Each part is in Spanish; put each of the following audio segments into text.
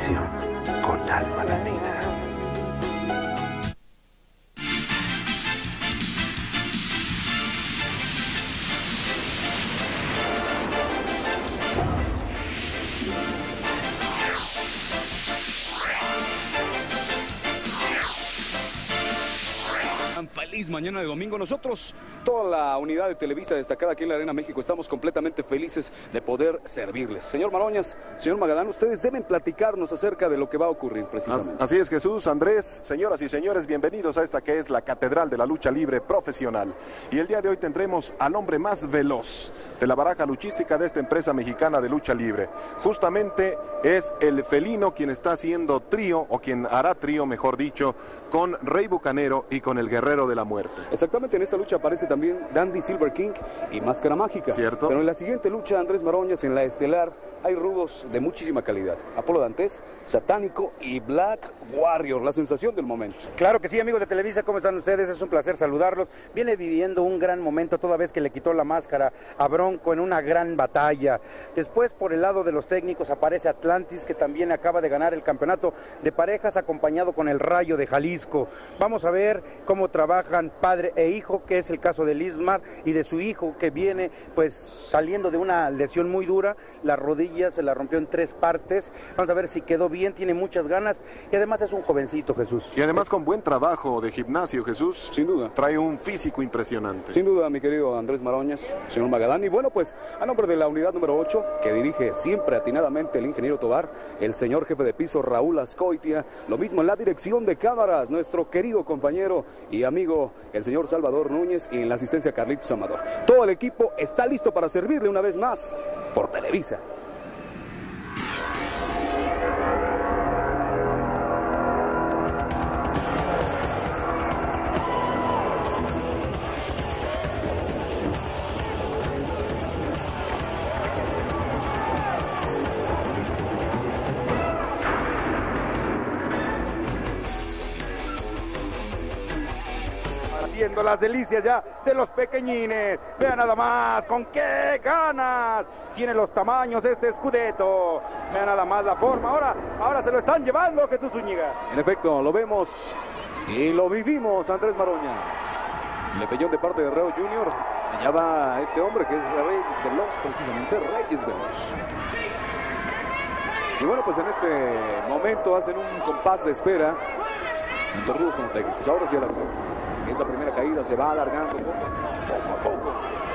televisión con alma latina. Feliz mañana de domingo. Nosotros, toda la unidad de Televisa destacada aquí en la Arena México, estamos completamente felices de poder servirles. Señor Maroñas, señor Magadán, ustedes deben platicarnos acerca de lo que va a ocurrir precisamente. Así es, Jesús, Andrés, señoras y señores, bienvenidos a esta que es la Catedral de la Lucha Libre Profesional. Y el día de hoy tendremos al hombre más veloz de la baraja luchística de esta empresa mexicana de lucha libre. Justamente es el felino quien está haciendo trío, o quien hará trío, mejor dicho, con Rey Bucanero y con el Guerrero de la Muerte. Exactamente, en esta lucha aparece también Dandy Silver King y Máscara Mágica. Cierto. Pero en la siguiente lucha, Andrés Maroñas, en la estelar, hay rudos de muchísima calidad. Apolo Dantes, Satánico y Black Warrior, la sensación del momento. Claro que sí, amigos de Televisa, ¿cómo están ustedes? Es un placer saludarlos. Viene viviendo un gran momento toda vez que le quitó la máscara a Bronco en una gran batalla. Después, por el lado de los técnicos, aparece Atlantis, que también acaba de ganar el campeonato de parejas acompañado con el Rayo de Jalisco. Vamos a ver cómo trabajan padre e hijo, que es el caso de Lismar y de su hijo, que viene pues saliendo de una lesión muy dura. La rodilla se la rompió en 3 partes. Vamos a ver si quedó bien, tiene muchas ganas y además es un jovencito, Jesús. Y además con buen trabajo de gimnasio, Jesús. Sin duda. Trae un físico impresionante. Sin duda, mi querido Andrés Maroñas, señor Magadán. Y bueno, pues a nombre de la unidad número 8, que dirige siempre atinadamente el ingeniero Tobar, el señor jefe de piso Raúl Azcoitia, lo mismo en la dirección de cámaras, nuestro querido compañero y amigo, el señor Salvador Núñez, y en la asistencia Carlitos Amador. Todo el equipo está listo para servirle una vez más por Televisa. Haciendo las delicias ya de los pequeñines. Vean nada más con qué ganas tiene los tamaños este Scudetto. Vean nada más la forma. Ahora se lo están llevando, Jesús Zúñiga. En efecto, lo vemos y lo vivimos, Andrés Maroñas. Lepellón de parte de Reo Junior. Allá va este hombre que es Reyes Veloz, precisamente Reyes Veloz. Y bueno, pues en este momento hacen un compás de espera tanto rudos como técnicos. Ahora sí a la acción. Es la primera caída, se va alargando poco a poco.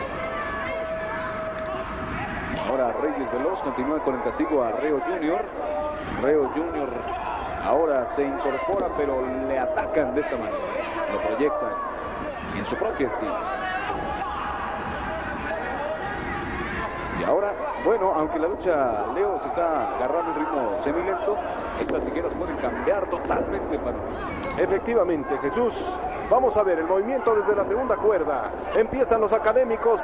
Ahora Reyes Veloz continúa con el castigo a Reo Junior. Reo Junior ahora se incorpora, pero le atacan de esta manera. Lo proyectan en su propia esquina. Y ahora, bueno, aunque la lucha, Leo, se está agarrando un ritmo semilento, estas tijeras pueden cambiar totalmente para... Efectivamente, Jesús. Vamos a ver el movimiento desde la segunda cuerda. Empiezan los académicos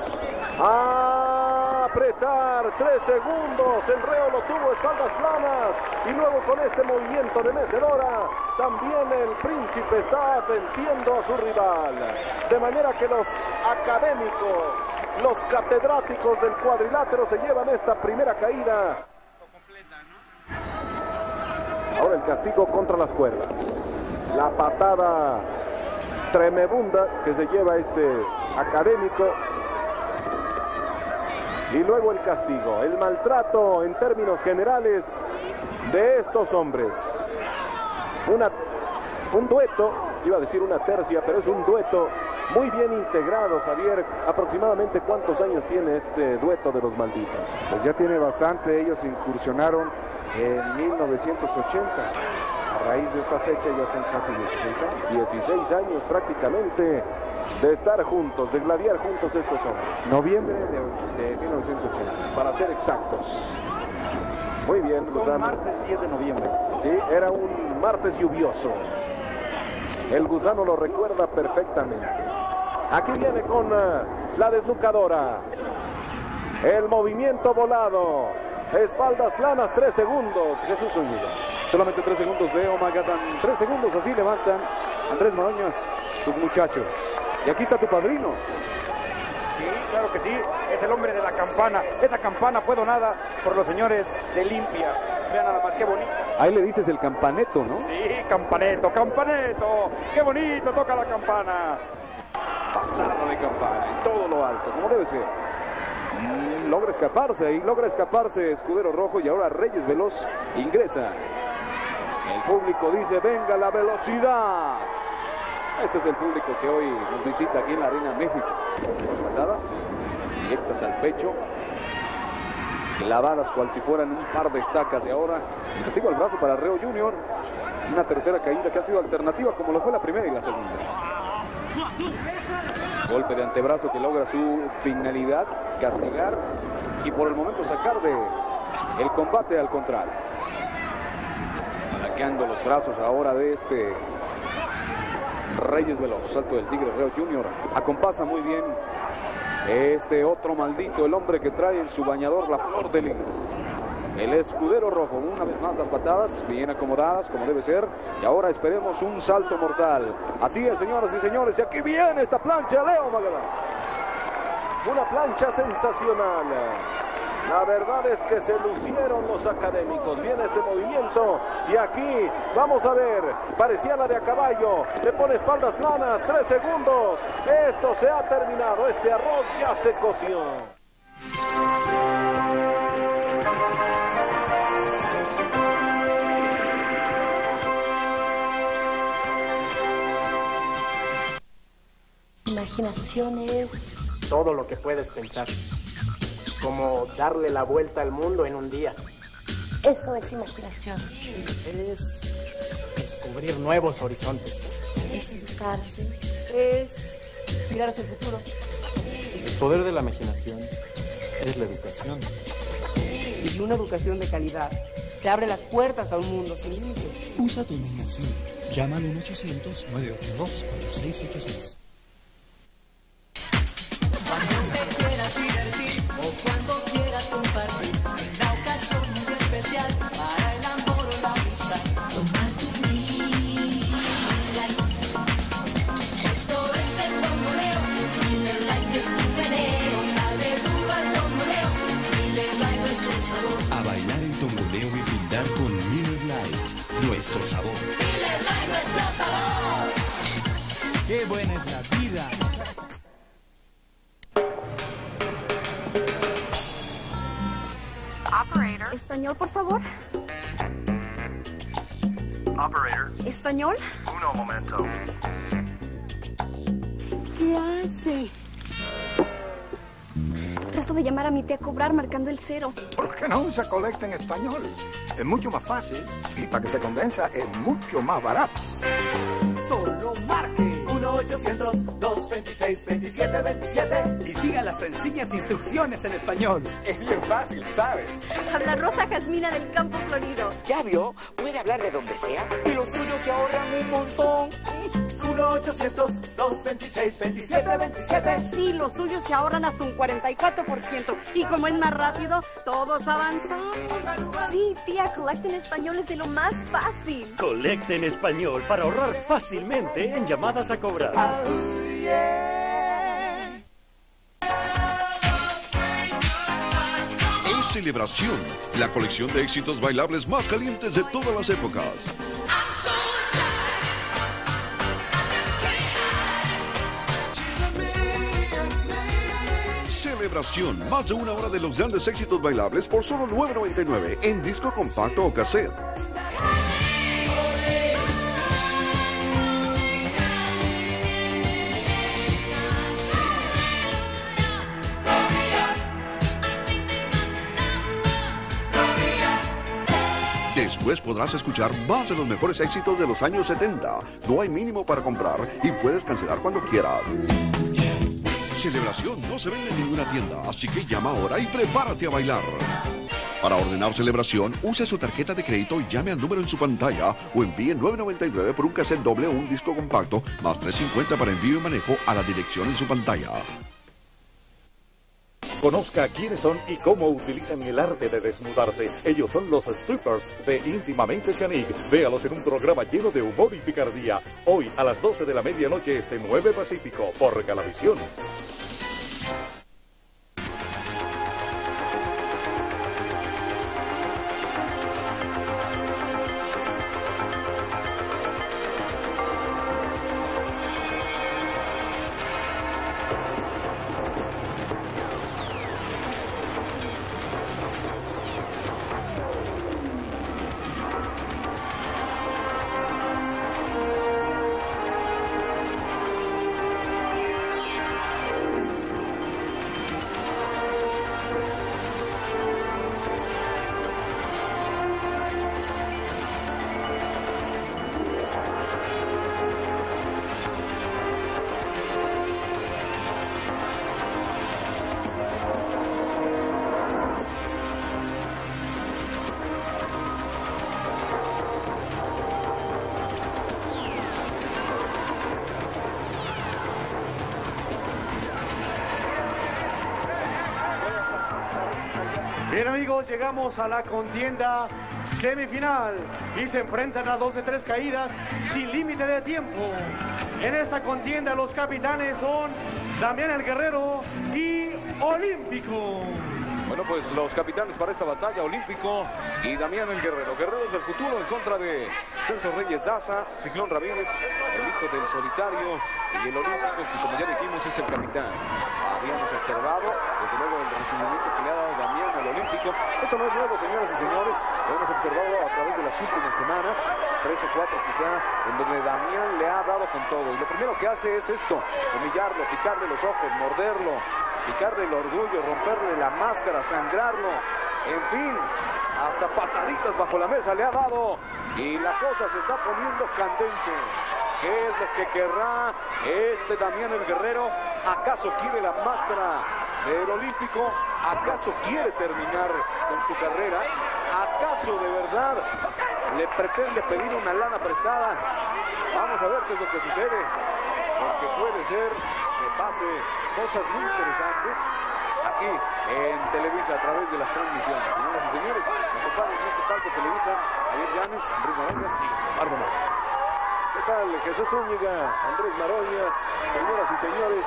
a apretar. 3 segundos. El Reo lo tuvo, espaldas planas. Y luego con este movimiento de mecedora, también el príncipe está venciendo a su rival. De manera que los académicos, los catedráticos del cuadrilátero se llevan esta primera caída. Ahora el castigo contra las cuerdas. La patada tremebunda que se lleva este académico. Y luego el castigo, el maltrato en términos generales de estos hombres. Un dueto, iba a decir una tercia, pero es un dueto muy bien integrado, Javier. Aproximadamente ¿cuántos años tiene este dueto de los malditos? Pues ya tiene bastante, ellos incursionaron en 1980. A raíz de esta fecha ya son casi 16 años. 16 años prácticamente de estar juntos, de gladiar juntos estos hombres. Noviembre de 1980. Para ser exactos. Muy bien, Un martes 10 de noviembre. Sí, era un martes lluvioso. El gusano lo recuerda perfectamente. Aquí viene con la desnucadora. El movimiento volado. Espaldas planas, 3 segundos. Jesús Zúñiga. Solamente 3 segundos de Magadán. 3 segundos, así levantan Andrés Maroñas, tus muchachos. Y aquí está tu padrino. Sí, claro que sí, es el hombre de la campana. Esa campana fue donada por los señores de Limpia. Vean nada más, qué bonito. Ahí le dices el campaneto, ¿no? Sí, campaneto, campaneto. Qué bonito toca la campana. Pasada de campana en todo lo alto, como debe ser. Logra escaparse Escudero Rojo y ahora Reyes Veloz ingresa. El público dice, venga la velocidad. Este es el público que hoy nos visita aquí en la Arena México. Patadas directas al pecho, clavadas cual si fueran un par de estacas. Y ahora el castigo al brazo para Reo Junior. Una tercera caída que ha sido alternativa como lo fue la primera y la segunda. Golpe de antebrazo que logra su finalidad, castigar y por el momento sacar de el combate al contrario. Alaqueando los brazos ahora de este Reyes Veloz. Salto del Tigre Reo Junior. Acompasa muy bien este otro maldito, el hombre que trae en su bañador la flor de lis. El Escudero Rojo, una vez más las patadas bien acomodadas como debe ser. Y ahora esperemos un salto mortal. Así es, señoras y señores, y aquí viene esta plancha, Leo Magadán. Una plancha sensacional. La verdad es que se lucieron los académicos. Viene este movimiento y aquí vamos a ver. Parecía la de a caballo. Le pone espaldas planas. 3 segundos. Esto se ha terminado. Este arroz ya se coció. Imaginación es todo lo que puedes pensar, como darle la vuelta al mundo en un día. Eso es imaginación. Es descubrir nuevos horizontes. Es educarse. Es mirar hacia el futuro. El poder de la imaginación es la educación. Y una educación de calidad te abre las puertas a un mundo sin límites. Usa tu imaginación. Llama al 1-800-982-8686. Cuando quieras compartir una ocasión muy especial para el amor o la amistad. Toma tu Light. Esto es el tomboleo. Miller Light es tu veneno. Dale duro al tomboleo. Miller Light es tu sabor. A bailar el tomboleo y brindar con Miller Light, nuestro sabor. Miller Light, nuestro sabor. Qué buena es la vida. Operator. Español, por favor. Operator. Español. Uno momento. ¿Qué hace? Trato de llamar a mi tía a cobrar marcando el 0. ¿Por qué no usa Colecta en español? Es mucho más fácil y para que se convenza es mucho más barato. Solo marque 1-800-226-2727 y siga las sencillas instrucciones en español. Es bien fácil, ¿sabes? Habla Rosa Jasmina del Campo Florido. ¿Ya vio? Puede hablar de donde sea y los suyos se ahorran un montón. 1-800-226-2727. Sí, los suyos se ahorran hasta un 44%. Y como es más rápido, todos avanzan. Sí, tía, Colecta en español es de lo más fácil. Colecta en español para ahorrar fácilmente en llamadas a cobrar. En Celebración, la colección de éxitos bailables más calientes de todas las épocas. Celebración, más de una hora de los grandes éxitos bailables por solo $9.99 en disco compacto o cassette. Después podrás escuchar más de los mejores éxitos de los años 70. No hay mínimo para comprar y puedes cancelar cuando quieras. Celebración no se vende en ninguna tienda, así que llama ahora y prepárate a bailar. Para ordenar Celebración, use su tarjeta de crédito y llame al número en su pantalla o envíe $9.99 por un cassette doble o un disco compacto, más $3.50 para envío y manejo a la dirección en su pantalla. Conozca quiénes son y cómo utilizan el arte de desnudarse. Ellos son los strippers de Íntimamente Xanig. Véalos en un programa lleno de humor y picardía. Hoy a las 12 de la medianoche, 9 Pacífico, por Galavisión. Bien amigos, llegamos a la contienda semifinal y se enfrentan a 2 de 3 caídas sin límite de tiempo. En esta contienda los capitanes son Damián el Guerrero y Olímpico. Bueno, pues los capitanes para esta batalla, Olímpico y Damián el Guerrero. Guerreros del futuro en contra de Celso Reyes Daza, Ciclón Ramírez, el hijo del solitario, y el Olímpico, que como ya dijimos es el capitán. Habíamos observado, desde luego, el recibimiento que le ha dado Damián al Olímpico. Esto no es nuevo, señoras y señores. Lo hemos observado a través de las últimas semanas, 3 o 4 quizá, en donde Damián le ha dado con todo. Y lo primero que hace es esto, humillarlo, picarle los ojos, morderlo, picarle el orgullo, romperle la máscara, sangrarlo, en fin, hasta pataditas bajo la mesa le ha dado y la cosa se está poniendo candente. ¿Qué es lo que querrá Damián el Guerrero? ¿Acaso quiere la máscara del Olímpico? ¿Acaso quiere terminar con su carrera? ¿Acaso de verdad le pretende pedir una lana prestada? Vamos a ver qué es lo que sucede, porque puede ser que pase cosas muy interesantes aquí en Televisa a través de las transmisiones. Señoras y señores, me acompañan en este palco Televisa Javier Llanes, Andrés Maroñas y Omar Bonal. ¿Qué tal? Jesús Zúñiga, Andrés Maroñas, señoras y señores.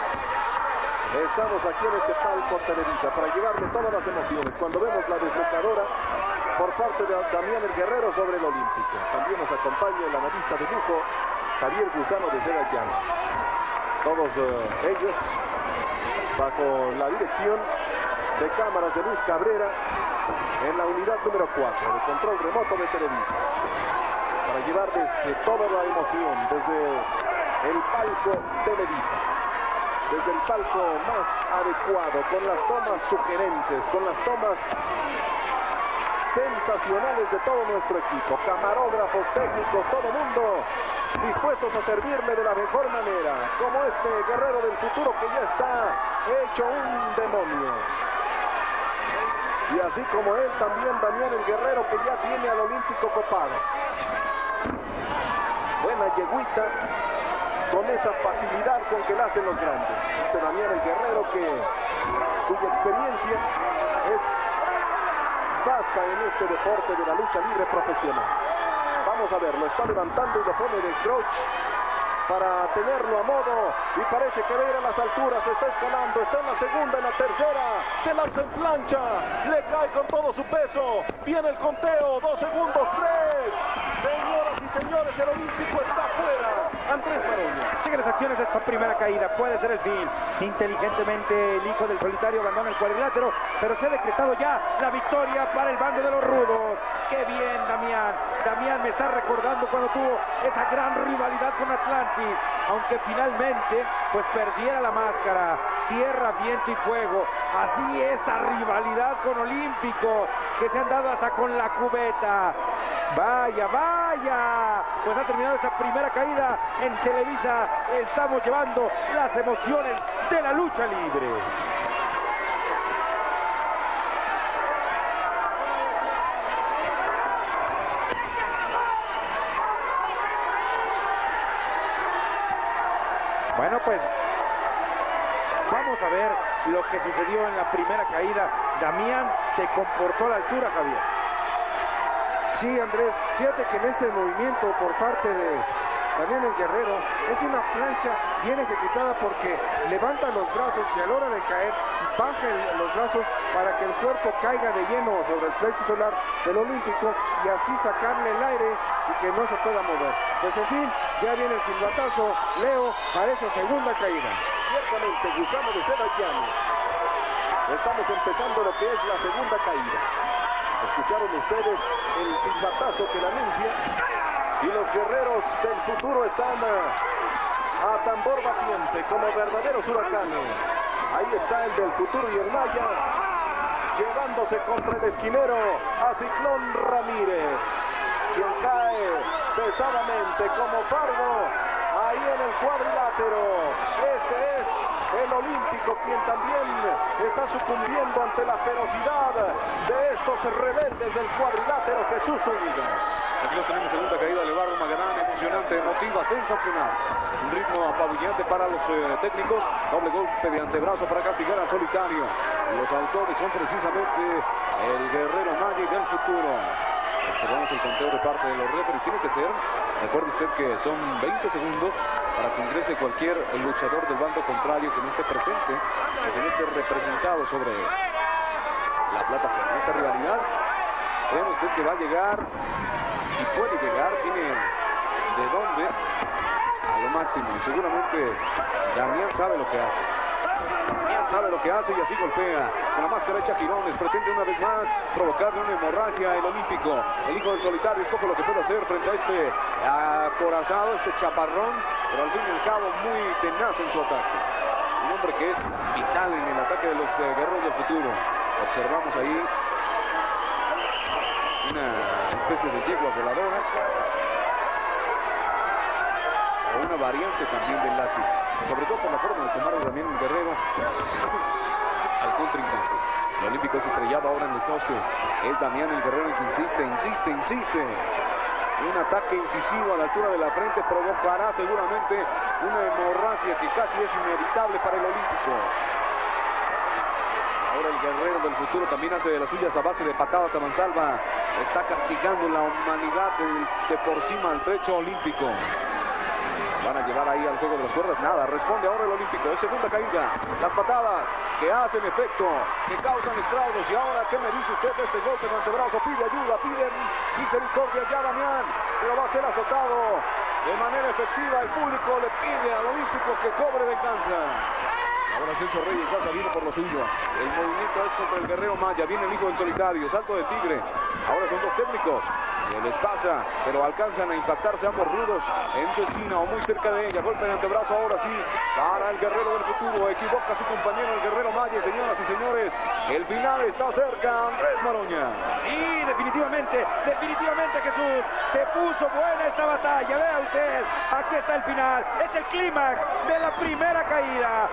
Estamos aquí en este palco Televisa para llevarle todas las emociones cuando vemos la desbocadora por parte de Damián el Guerrero sobre el Olímpico. También nos acompaña el analista de lujo Javier Gusano de Seda Llanos. Todos ellos bajo la dirección de cámaras de Luis Cabrera en la unidad número 4 de control remoto de Televisa, para llevarles toda la emoción desde el palco Televisa, desde el palco más adecuado, con las tomas sugerentes, con las tomas sensacionales de todo nuestro equipo, camarógrafos, técnicos, todo mundo dispuestos a servirle de la mejor manera, como este guerrero del futuro que ya está hecho un demonio. Y así como él, también Damián el Guerrero, que ya tiene al Olímpico copado. Buena yeguita, con esa facilidad con que la hacen los grandes. Damián el Guerrero, cuya experiencia es vasta en este deporte de la lucha libre profesional. Vamos a ver, lo está levantando y lo pone de crouch para tenerlo a modo, y parece que va a ir a las alturas, está escalando, está en la segunda, en la tercera, se lanza en plancha, le cae con todo su peso, viene el conteo, 2 segundos, 3, señoras y señores, el Olímpico está fuera. Andrés Maroña. Siguen las acciones de esta primera caída, puede ser el fin. Inteligentemente el hijo del solitario abandona el cuadrilátero, pero se ha decretado ya la victoria para el bando de los rudos. ¡Qué bien, Damián! Damián me está recordando cuando tuvo esa gran rivalidad con Atlantis, aunque finalmente pues perdiera la máscara. Tierra, viento y fuego. Así esta rivalidad con Olímpico, que se han dado hasta con la cubeta. Vaya, vaya, pues ha terminado esta primera caída en Televisa. Estamos llevando las emociones de la lucha libre. Bueno, pues vamos a ver lo que sucedió en la primera caída. Damián se comportó a la altura, Javier. Sí, Andrés, fíjate que en este movimiento por parte de Damián el Guerrero es una plancha bien ejecutada, porque levanta los brazos y a la hora de caer baja los brazos para que el cuerpo caiga de lleno sobre el plexo solar del Olímpico y así sacarle el aire y que no se pueda mover. Pues en fin, ya viene el silbatazo, Leo, para esa segunda caída. Ciertamente, Gusano de Seda Llanos. Estamos empezando lo que es la segunda caída. Escucharon ustedes el silbatazo que la anuncia, y los guerreros del futuro están a tambor batiente como verdaderos huracanes. Ahí está el del futuro y el Maya, llevándose contra el esquinero a Ciclón Ramírez, quien cae pesadamente como fardo ahí en el cuadrilátero. Este es el Olímpico, quien también está sucumbiendo ante la ferocidad de estos rebeldes del cuadrilátero. Jesús Zúñiga. Aquí lo tenemos, segunda caída de Barro Magadán, emocionante, emotiva, sensacional. Un ritmo apabullante para los técnicos, doble golpe de antebrazo para castigar al solitario. Los autores son precisamente el guerrero Maya del futuro. Observamos el conteo de parte de los referees. Tiene que ser, recuerde usted que son 20 segundos para que ingrese cualquier luchador del bando contrario que no esté presente o que no esté representado sobre la plataforma. Esta rivalidad, cree usted que va a llegar y puede llegar, tiene de dónde a lo máximo. Y seguramente Damián sabe lo que hace. Damián sabe lo que hace y así golpea con la máscara hecha girones. Pretende una vez más provocarle una hemorragia el olímpico. El hijo del solitario es poco lo que puede hacer frente a este acorazado, este chaparrón, pero al fin y al cabo muy tenaz en su ataque. Un hombre que es vital en el ataque de los guerreros del futuro. Observamos ahí una especie de yegua voladora o una variante también del látigo, sobre todo por la forma de tomar también el guerrero al contrincante. El olímpico es estrellado ahora en el poste. Es Damián el guerrero el que insiste. Un ataque incisivo a la altura de la frente provocará seguramente una hemorragia que casi es inevitable para el olímpico. Ahora el guerrero del futuro también hace de las suyas a base de patadas a mansalva. Está castigando la humanidad de por sí maltrecho olímpico. Van a llevar ahí al juego de las cuerdas. Nada, responde ahora el olímpico. Es segunda caída. Las patadas que hacen efecto, que causan estragos. Y ahora, ¿qué me dice usted de este golpe en el antebrazo? Pide ayuda, pide misericordia ya Damián. Pero va a ser azotado de manera efectiva. El público le pide al olímpico que cobre venganza. Ahora Celso Reyes ya salido por lo suyo. El movimiento es contra el guerrero Maya. Viene el hijo del solitario. Salto de tigre. Ahora son dos técnicos. Se les pasa, pero alcanzan a impactarse ambos rudos en su esquina o muy cerca de ella. Golpe de antebrazo ahora sí para el guerrero del futuro. Equivoca a su compañero el guerrero Maya. Señoras y señores, el final está cerca. Andrés Maroña. Y definitivamente Jesús, se puso buena esta batalla. Vea usted, aquí está el final. Es el clímax de la primera caída.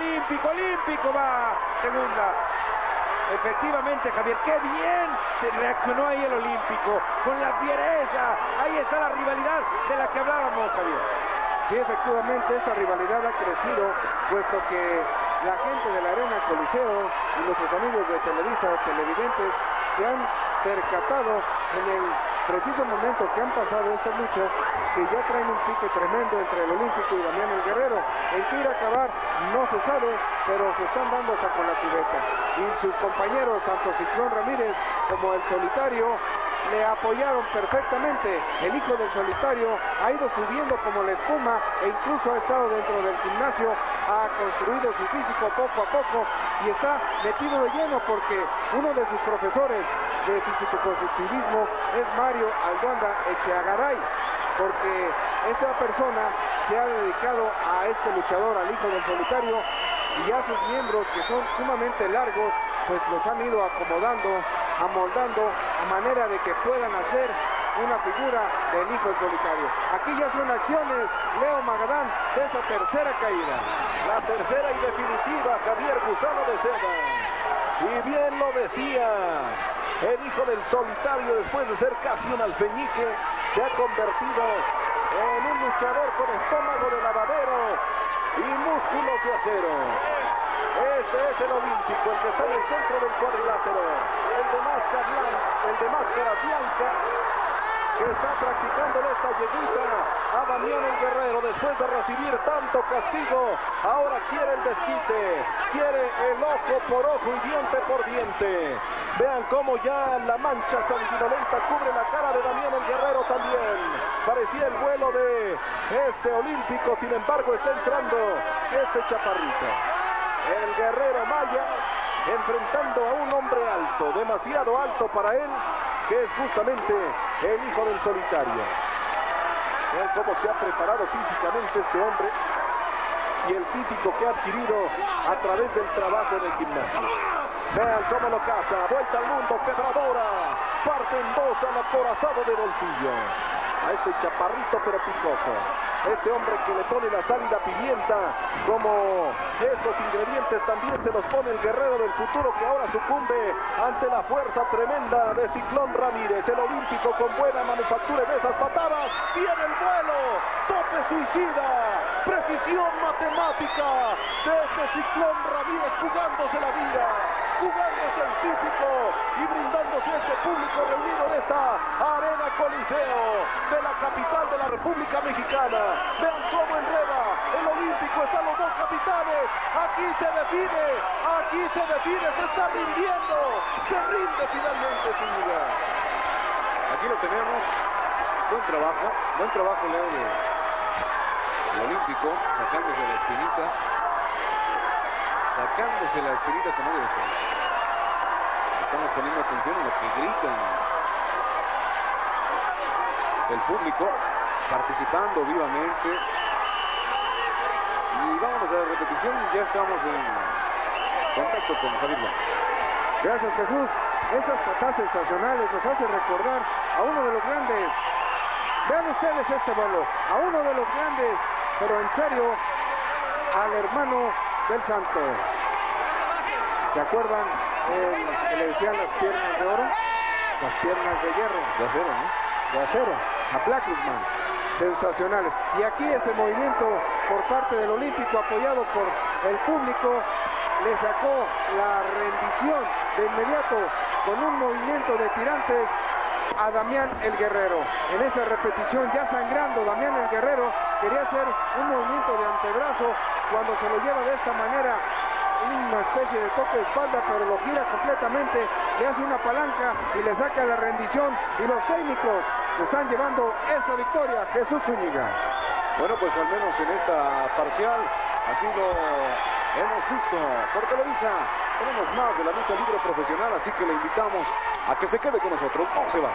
Olímpico va. Segunda. Efectivamente, Javier, qué bien se reaccionó ahí el olímpico, con la fiereza. Ahí está la rivalidad de la que hablábamos, Javier. Sí, efectivamente, esa rivalidad ha crecido, puesto que la gente de la Arena Coliseo y nuestros amigos de Televisa, televidentes, se han percatado en el preciso momento que han pasado esas luchas, que ya traen un pique tremendo entre el olímpico y Damián el guerrero. En qué ir a acabar no se sabe, pero se están dando hasta con la cubeta. Y sus compañeros, tanto Ciclón Ramírez como el solitario, le apoyaron perfectamente. El hijo del solitario ha ido subiendo como la espuma e incluso ha estado dentro del gimnasio, ha construido su físico poco a poco y está metido de lleno, porque uno de sus profesores de físico-constructivismo es Mario Alduanda Echeagaray, porque esa persona se ha dedicado a este luchador, al hijo del solitario, y a sus miembros, que son sumamente largos, pues los han ido acomodando, amoldando a manera de que puedan hacer una figura del hijo del solitario. Aquí ya son acciones, Leo Magadán, de esa tercera caída. La tercera y definitiva, Javier Gusano de Seda. Y bien lo decías, el hijo del solitario, después de ser casi un alfeñique, se ha convertido en un luchador con estómago de lavadero y músculos de acero. Este es el olímpico, el que está en el centro del cuadrilátero, el de máscara blanca, que está practicando esta yeguita a Damián el guerrero después de recibir tanto castigo. Ahora quiere el desquite, quiere el ojo por ojo y diente por diente. Vean cómo ya la mancha sanguinolenta cubre la cara de Damián el guerrero también. Parecía el vuelo de este olímpico, sin embargo está entrando este chaparrito. El guerrero Maya enfrentando a un hombre alto, demasiado alto para él, que es justamente el hijo del solitario. Vean cómo se ha preparado físicamente este hombre y el físico que ha adquirido a través del trabajo en el gimnasio. Vean cómo lo caza, vuelta al mundo, quebradora, parte en dos al acorazado de bolsillo. A este chaparrito pero picoso, este hombre que le pone la sal y la pimienta, como estos ingredientes también se los pone el guerrero del futuro, que ahora sucumbe ante la fuerza tremenda de Ciclón Ramírez. El olímpico con buena manufactura en esas patadas, tiene el vuelo, tope suicida, precisión matemática de este Ciclón Ramírez, jugándose la vida. jugándose el físico y brindándose a este público reunido en esta Arena Coliseo de la capital de la República Mexicana. Vean cómo enreda el Olímpico, están los dos capitanes, aquí se define, se está rindiendo, se rinde finalmente Zúñiga. Aquí lo tenemos, buen trabajo Leo del Olímpico, sacándose la espinita como debe ser. Estamos poniendo atención a lo que gritan el público, participando vivamente. Y vámonos a la repetición, ya estamos en contacto con Javier López. Gracias, Jesús. Estas patadas sensacionales nos hacen recordar a uno de los grandes. Vean ustedes este vuelo, a uno de los grandes, pero en serio, al hermano del Santo. ¿Se acuerdan que le decían las piernas de oro? Las piernas de hierro. De acero, ¿no? De acero, a Blackisman. Sensacionales. Y aquí este movimiento por parte del Olímpico, apoyado por el público, le sacó la rendición de inmediato con un movimiento de tirantes a Damián el Guerrero. En esa repetición, ya sangrando, Damián el Guerrero quería hacer un movimiento de antebrazo cuando se lo lleva de esta manera, una especie de toque de espalda, pero lo gira completamente, le hace una palanca y le saca la rendición, y los técnicos se están llevando esta victoria. Jesús Zúñiga. Bueno, pues al menos en esta parcial así lo hemos visto por Televisa. Tenemos más de la lucha libre profesional, así que le invitamos a que se quede con nosotros. No se va.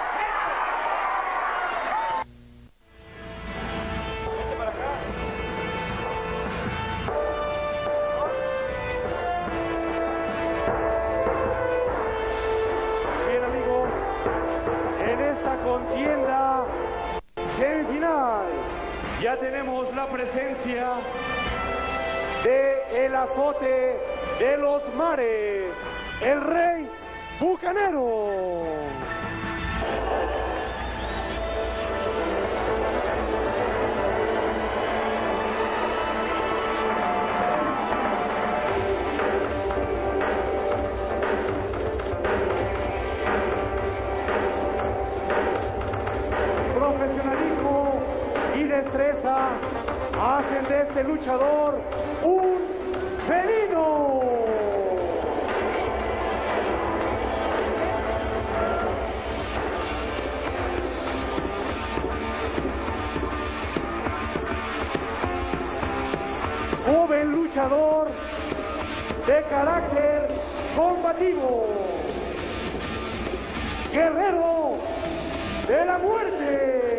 Bien, amigos, en esta contienda semifinal ya tenemos la presencia de el azote de los mares, el Rey Bucanero. Profesionalismo y destreza hacen de este luchador un felino. Joven luchador de carácter combativo, guerrero de la muerte.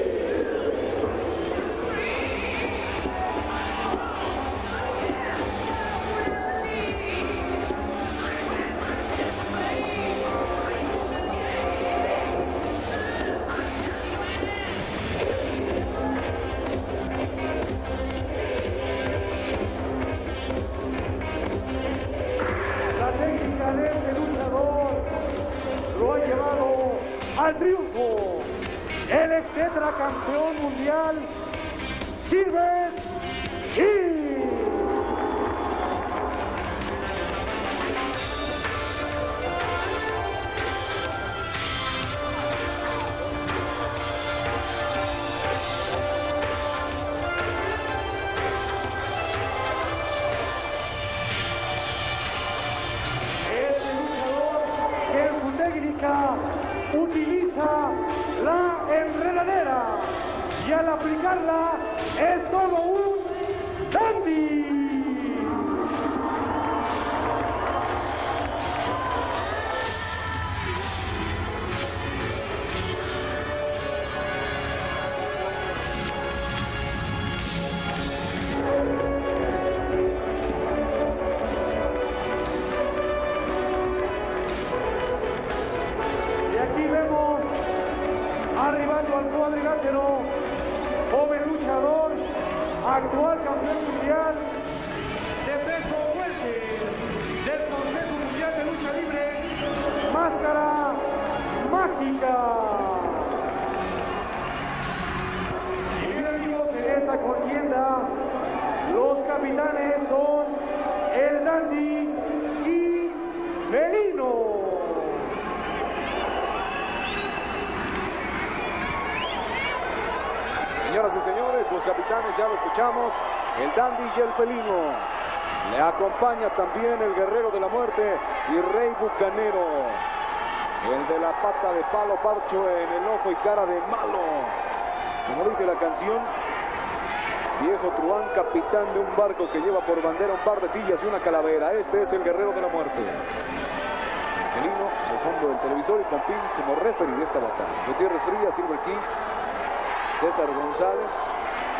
La técnica de este luchador lo ha llevado al triunfo. El ex tetracampeón mundial, Silver King. Este luchador que en su técnica utiliza la enredadera y al aplicarla es todo un dandy. Y aquí vemos arribando al cuadrilátero, joven luchador, actual campeón mundial de peso fuerte del Consejo Mundial de Lucha Libre, Máscara Mágica. Y bien, amigos, en esta contienda los capitanes son el Dandy y nuestros capitanes, ya lo escuchamos, el Dandy y el Felino. Le acompaña también el Guerrero de la Muerte y Rey Bucanero. El de la pata de palo, parcho en el ojo y cara de malo. Como dice la canción, viejo truán, capitán de un barco que lleva por bandera un par de tillas y una calavera. Este es el Guerrero de la Muerte. Felino al fondo del televisor y Pompín como referee de esta batalla. Gutiérrez Frías, Silver King, César González.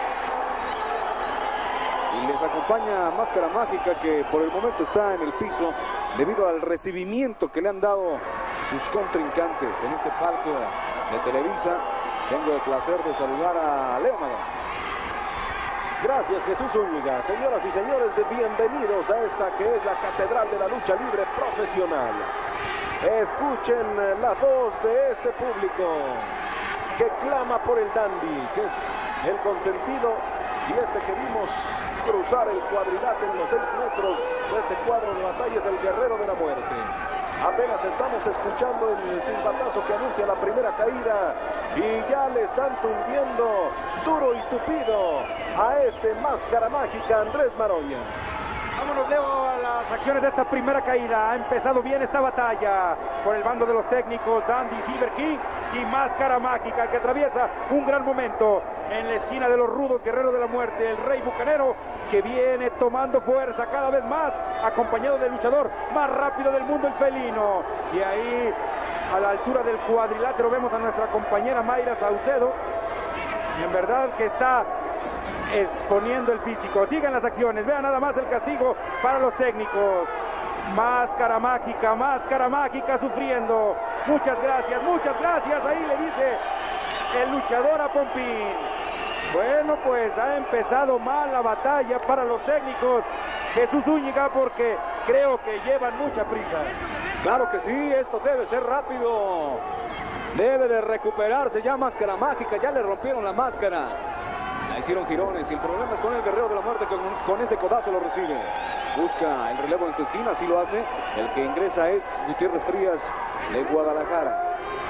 Y les acompaña Máscara Mágica, que por el momento está en el piso debido al recibimiento que le han dado sus contrincantes en este palco de Televisa. Tengo el placer de saludar a Leo Magán. Gracias, Jesús Zúñiga. Señoras y señores, bienvenidos a esta que es la Catedral de la Lucha Libre Profesional. Escuchen la voz de este público que clama por el Dandy, que es el consentido, y este que vimos cruzar el cuadrilátero en los 6 metros de este cuadro de batalla es el Guerrero de la Muerte. Apenas estamos escuchando el silbatazo que anuncia la primera caída y ya le están tundiendo duro y tupido a este Máscara Mágica Andrés Maroñas. Vámonos, Leo, a las acciones de esta primera caída. Ha empezado bien esta batalla por el bando de los técnicos Dandy, Silver King y Máscara Mágica, que atraviesa un gran momento en la esquina de los rudos Guerreros de la Muerte, el Rey Bucanero, que viene tomando fuerza cada vez más, acompañado del luchador más rápido del mundo, el Felino. Y ahí, a la altura del cuadrilátero, vemos a nuestra compañera Mayra Saucedo, y en verdad que está exponiendo el físico. Sigan las acciones, vean nada más el castigo para los técnicos. Máscara Mágica sufriendo. Muchas gracias, ahí le dice el luchador a Pompín. Bueno, pues ha empezado mal la batalla para los técnicos, Jesús Zúñiga, porque creo que llevan mucha prisa. Claro que sí, esto debe ser rápido. Debe de recuperarse ya Máscara Mágica, ya le rompieron la máscara. La hicieron girones y el problema es con el Guerrero de la Muerte, que con ese codazo lo recibe. Busca el relevo en su esquina, así lo hace. El que ingresa es Gutiérrez Frías de Guadalajara.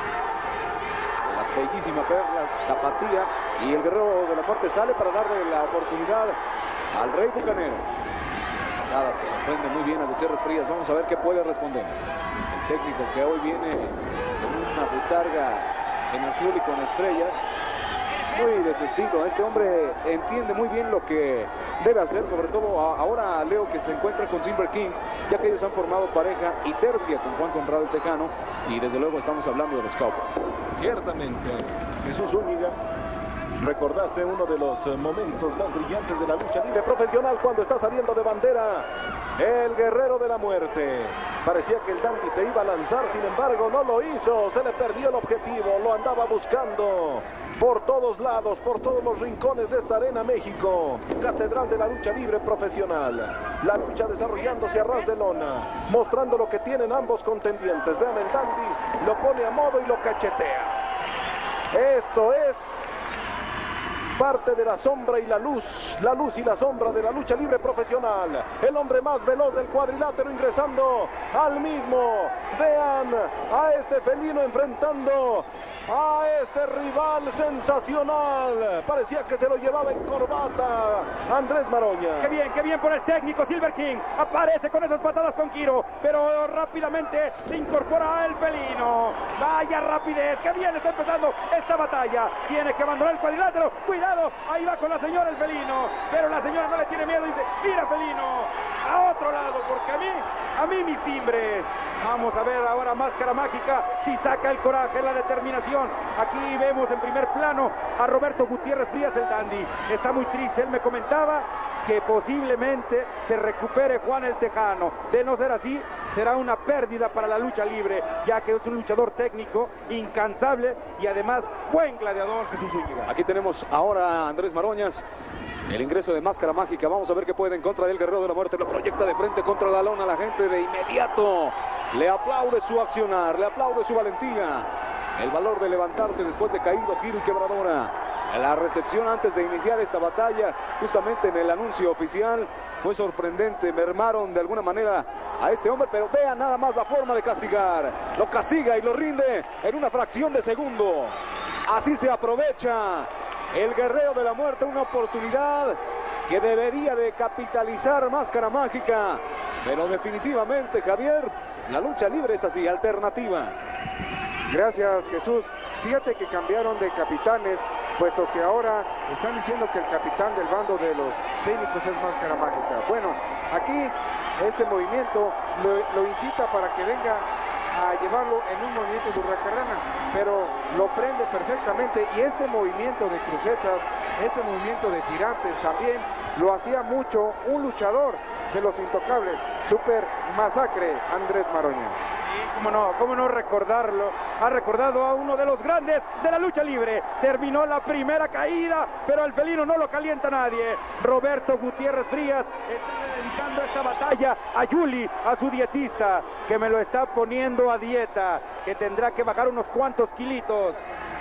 La bellísima perla tapatía, y el Guerrero de la Muerte sale para darle la oportunidad al Rey Bucanero. Patadas que sorprenden muy bien a Gutiérrez Frías. Vamos a ver qué puede responder el técnico, que hoy viene con una butarga en azul y con estrellas, muy de su estilo. Este hombre entiende muy bien lo que debe hacer, sobre todo ahora Leo, que se encuentra con Silver King, ya que ellos han formado pareja y tercia con Juan Conrado el Tejano, y desde luego estamos hablando de los Cowboys. Ciertamente, Jesús Zúñiga, recordaste uno de los momentos más brillantes de la lucha libre profesional cuando está saliendo de bandera el Guerrero de la Muerte. Parecía que el Dandy se iba a lanzar, sin embargo no lo hizo, se le perdió el objetivo, lo andaba buscando por todos lados, por todos los rincones de esta arena México, Catedral de la Lucha Libre Profesional. La lucha desarrollándose a ras de lona, mostrando lo que tienen ambos contendientes. Vean, el Dandy lo pone a modo y lo cachetea. Esto es parte de la sombra y la luz y la sombra de la lucha libre profesional. El hombre más veloz del cuadrilátero ingresando al mismo. Vean a este felino enfrentando a este rival sensacional. Parecía que se lo llevaba en corbata Andrés Maroña. Qué bien por el técnico Silver King. Aparece con esas patadas con giro, pero rápidamente se incorpora el felino. Vaya rapidez, qué bien está empezando esta batalla. Tiene que abandonar el cuadrilátero. Cuidado, ahí va con la señora el felino, pero la señora no le tiene miedo, dice: mira, felino, a otro lado, porque a mí mis timbres. Vamos a ver ahora Máscara Mágica si saca el coraje, la determinación. Aquí vemos en primer plano a Roberto Gutiérrez Frías, el Dandy. Está muy triste, él me comentaba que posiblemente se recupere Juan el Tejano. De no ser así, será una pérdida para la lucha libre, ya que es un luchador técnico, incansable y además buen gladiador, Jesús Zúñiga. Aquí tenemos ahora a Andrés Maroñas. El ingreso de Máscara Mágica, vamos a ver qué puede en contra del Guerrero de la Muerte. Lo proyecta de frente contra la lona, la gente de inmediato le aplaude su accionar, le aplaude su valentía, el valor de levantarse después de caído, giro y quebradora. La recepción antes de iniciar esta batalla, justamente en el anuncio oficial, fue sorprendente. Mermaron de alguna manera a este hombre, pero vean nada más la forma de castigar. Lo castiga y lo rinde en una fracción de segundo. Así se aprovecha el Guerrero de la Muerte, una oportunidad que debería de capitalizar Máscara Mágica. Pero definitivamente, Javier, la lucha libre es así, alternativa. Gracias, Jesús. Fíjate que cambiaron de capitanes, puesto que ahora están diciendo que el capitán del bando de los técnicos es Máscara Mágica. Bueno, aquí este movimiento lo incita para que venga a llevarlo en un movimiento de hurracarrana, pero lo prende perfectamente, y este movimiento de crucetas, este movimiento de tirantes también lo hacía mucho un luchador de los Intocables, Super Masacre, Andrés Maroñas. ¿Cómo no recordarlo? Ha recordado a uno de los grandes de la lucha libre. Terminó la primera caída, pero al felino no lo calienta nadie. Roberto Gutiérrez Frías está dedicando esta batalla a Yuli, a su dietista, que me lo está poniendo a dieta, que tendrá que bajar unos cuantos kilitos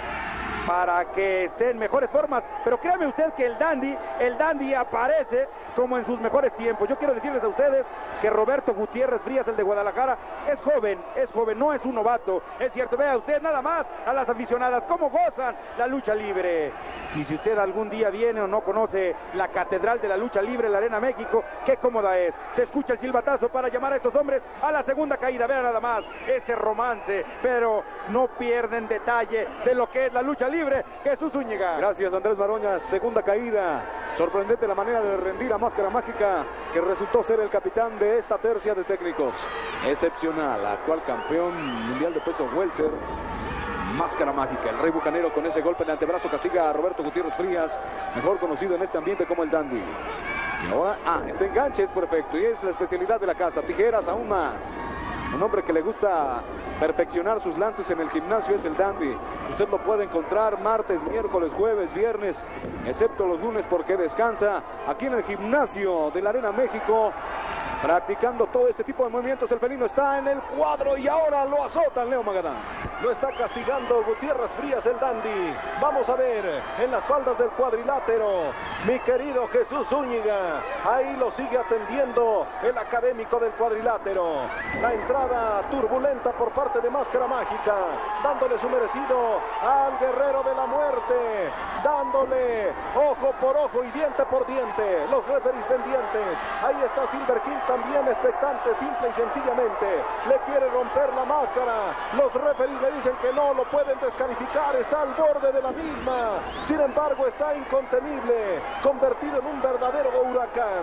para que esté en mejores formas. Pero créame usted que el Dandy aparece como en sus mejores tiempos. Yo quiero decirles a ustedes que Roberto Gutiérrez Frías, el de Guadalajara, es joven, no es un novato. Es cierto, vea usted nada más a las aficionadas cómo gozan la lucha libre. Y si usted algún día viene o no conoce la Catedral de la Lucha Libre, la Arena México, qué cómoda es. Se escucha el silbatazo para llamar a estos hombres a la segunda caída. Vean nada más este romance, pero no pierden detalle de lo que es la lucha libre. Jesús Zúñiga. Gracias, Andrés Maroñas. Segunda caída. Sorprendente la manera de rendir a Máscara Mágica, que resultó ser el capitán de esta tercia de técnicos. Excepcional, actual campeón mundial de peso welter, Máscara Mágica. El Rey Bucanero con ese golpe de antebrazo castiga a Roberto Gutiérrez Frías, mejor conocido en este ambiente como el Dandy. Y ahora, este enganche es perfecto y es la especialidad de la casa. Tijeras aún más. Un hombre que le gusta perfeccionar sus lances en el gimnasio es el Dandy. Usted lo puede encontrar martes, miércoles, jueves, viernes, excepto los lunes porque descansa aquí en el gimnasio de la Arena México, practicando todo este tipo de movimientos. El felino está en el cuadro y ahora lo azotan, Leo Magadán. Lo está castigando Gutiérrez Frías, el Dandy. Vamos a ver en las faldas del cuadrilátero, mi querido Jesús Zúñiga. Ahí lo sigue atendiendo el académico del cuadrilátero. La entrada turbulenta por parte de Máscara Mágica, dándole su merecido al Guerrero de la Muerte, dándole ojo por ojo y diente por diente. Los referees pendientes. Ahí está Silver King también expectante, simple y sencillamente le quiere romper la máscara. Los referees le dicen que no, lo pueden descalificar, está al borde de la misma. Sin embargo, está incontenible, convertido en un verdadero huracán.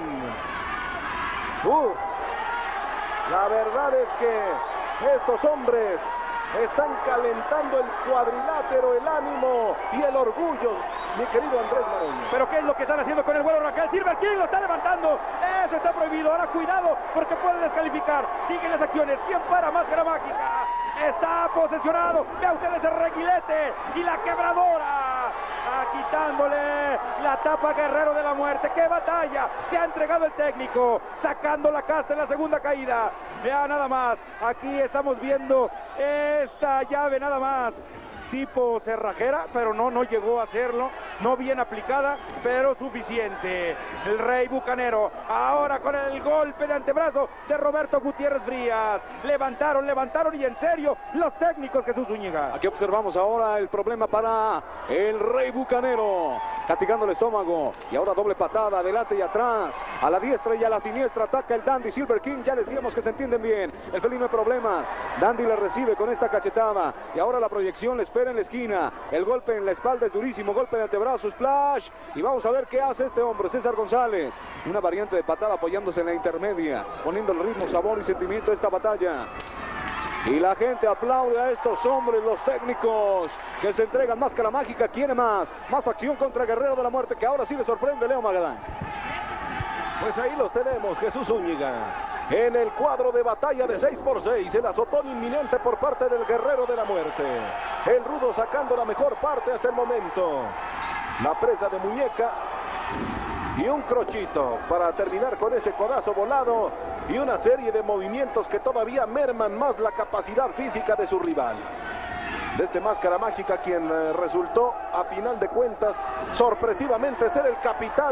La verdad es que estos hombres están calentando el cuadrilátero, el ánimo y el orgullo, mi querido Andrés Maroña. Pero ¿qué es lo que están haciendo con el vuelo Raquel? Silver King lo está levantando. Eso está prohibido. Ahora cuidado porque puede descalificar. Siguen las acciones. ¿Quién para? Máscara Mágica. Está posesionado. Vea usted ese reguilete y la quebradora. Quitándole la tapa Guerrero de la Muerte. ¡Qué batalla! Se ha entregado el técnico, sacando la casta en la segunda caída. Vea nada más, aquí estamos viendo esta llave nada más, tipo cerrajera, pero no llegó a hacerlo, no bien aplicada, pero suficiente. El Rey Bucanero, ahora con el golpe de antebrazo de Roberto Gutiérrez Frías. Levantaron y en serio los técnicos, Jesús Zúñiga. Aquí observamos ahora el problema para el Rey Bucanero, castigando el estómago, y ahora doble patada, adelante y atrás, a la diestra y a la siniestra, ataca el Dandy. Silver King, ya decíamos que se entienden bien, el felino de problemas. Dandy le recibe con esta cachetada, y ahora la proyección le espera en la esquina, el golpe en la espalda es durísimo, golpe de antebrazo, splash, y vamos a ver qué hace este hombre, César González, una variante de patada apoyándose en la intermedia, poniendo el ritmo, sabor y sentimiento a esta batalla. Y la gente aplaude a estos hombres, los técnicos, que se entregan. Máscara Mágica quiere más acción contra Guerrero de la Muerte, que ahora sí le sorprende, Leo Magadán. Pues ahí los tenemos, Jesús Zúñiga, en el cuadro de batalla de 6x6, el azotón inminente por parte del Guerrero de la Muerte. El rudo sacando la mejor parte hasta el momento. La presa de muñeca y un crochito para terminar con ese codazo volado y una serie de movimientos que todavía merman más la capacidad física de su rival. de este Máscara Mágica, quien resultó a final de cuentas sorpresivamente ser el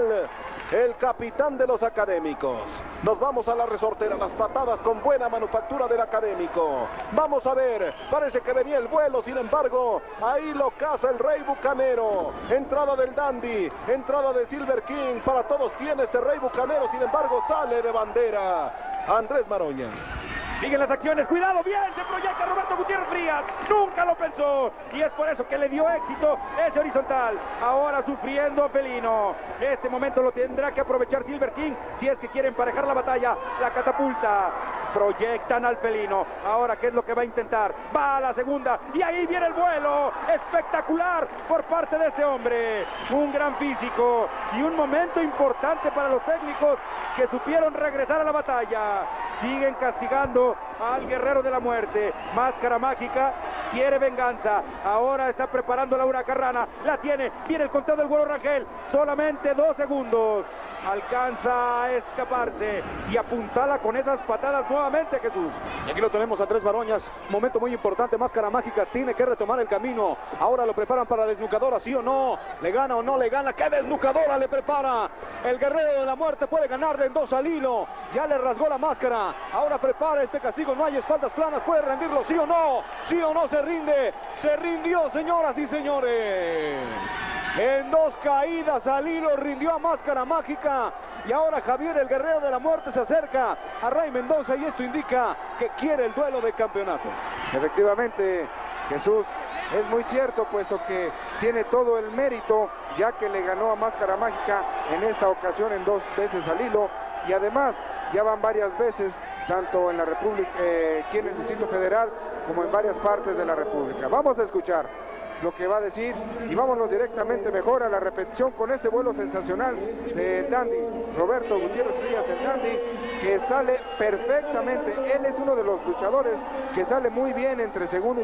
capitán de los académicos. Nos vamos a la resortera, las patadas con buena manufactura del académico. Vamos a ver, parece que venía el vuelo, sin embargo, ahí lo caza el Rey Bucanero. Entrada del Dandy, entrada de Silver King, para todos tiene este Rey Bucanero, sin embargo sale de bandera Andrés Maroñas. Siguen las acciones, cuidado, bien, se proyecta Roberto Gutiérrez Frías, nunca lo pensó, y es por eso que le dio éxito ese horizontal. Ahora sufriendo Felino, este momento lo tendrá que aprovechar Silver King, si es que quiere emparejar la batalla. La catapulta, proyectan al Felino, ahora ¿qué es lo que va a intentar? Va a la segunda, y ahí viene el vuelo, espectacular por parte de este hombre, un gran físico, y un momento importante para los técnicos que supieron regresar a la batalla. Siguen castigando al Guerrero de la Muerte. Máscara Mágica quiere venganza. Ahora está preparando Laura Carrana. La tiene. Viene el conteo del Güero Rangel. Solamente 2 segundos. Alcanza a escaparse y apuntala con esas patadas nuevamente, Jesús. Y aquí lo tenemos a Andrés Maroñas. Momento muy importante. Máscara Mágica tiene que retomar el camino. Ahora lo preparan para la desnucadora, ¿sí o no? ¿Le gana o no le gana? ¿Qué desnucadora le prepara? El Guerrero de la Muerte puede ganarle en 2 al hilo. Ya le rasgó la máscara. Ahora prepara este castigo. No hay espaldas planas. ¿Puede rendirlo? ¿Sí o no? ¿Sí o no se rinde? Se rindió, señoras y señores. En 2 caídas al hilo rindió a Máscara Mágica. Y ahora Javier, el Guerrero de la Muerte, se acerca a Ray Mendoza, y esto indica que quiere el duelo de campeonato. Efectivamente, Jesús, es muy cierto, puesto que tiene todo el mérito, ya que le ganó a Máscara Mágica en esta ocasión en 2 veces al hilo. Y además ya van varias veces, tanto en la República, aquí en el Distrito Federal, como en varias partes de la República. Vamos a escuchar lo que va a decir y vámonos directamente mejor a la repetición con este vuelo sensacional del Dandy Roberto Gutiérrez Frías, el Dandy, que sale perfectamente. Él es uno de los luchadores que sale muy bien entre segunda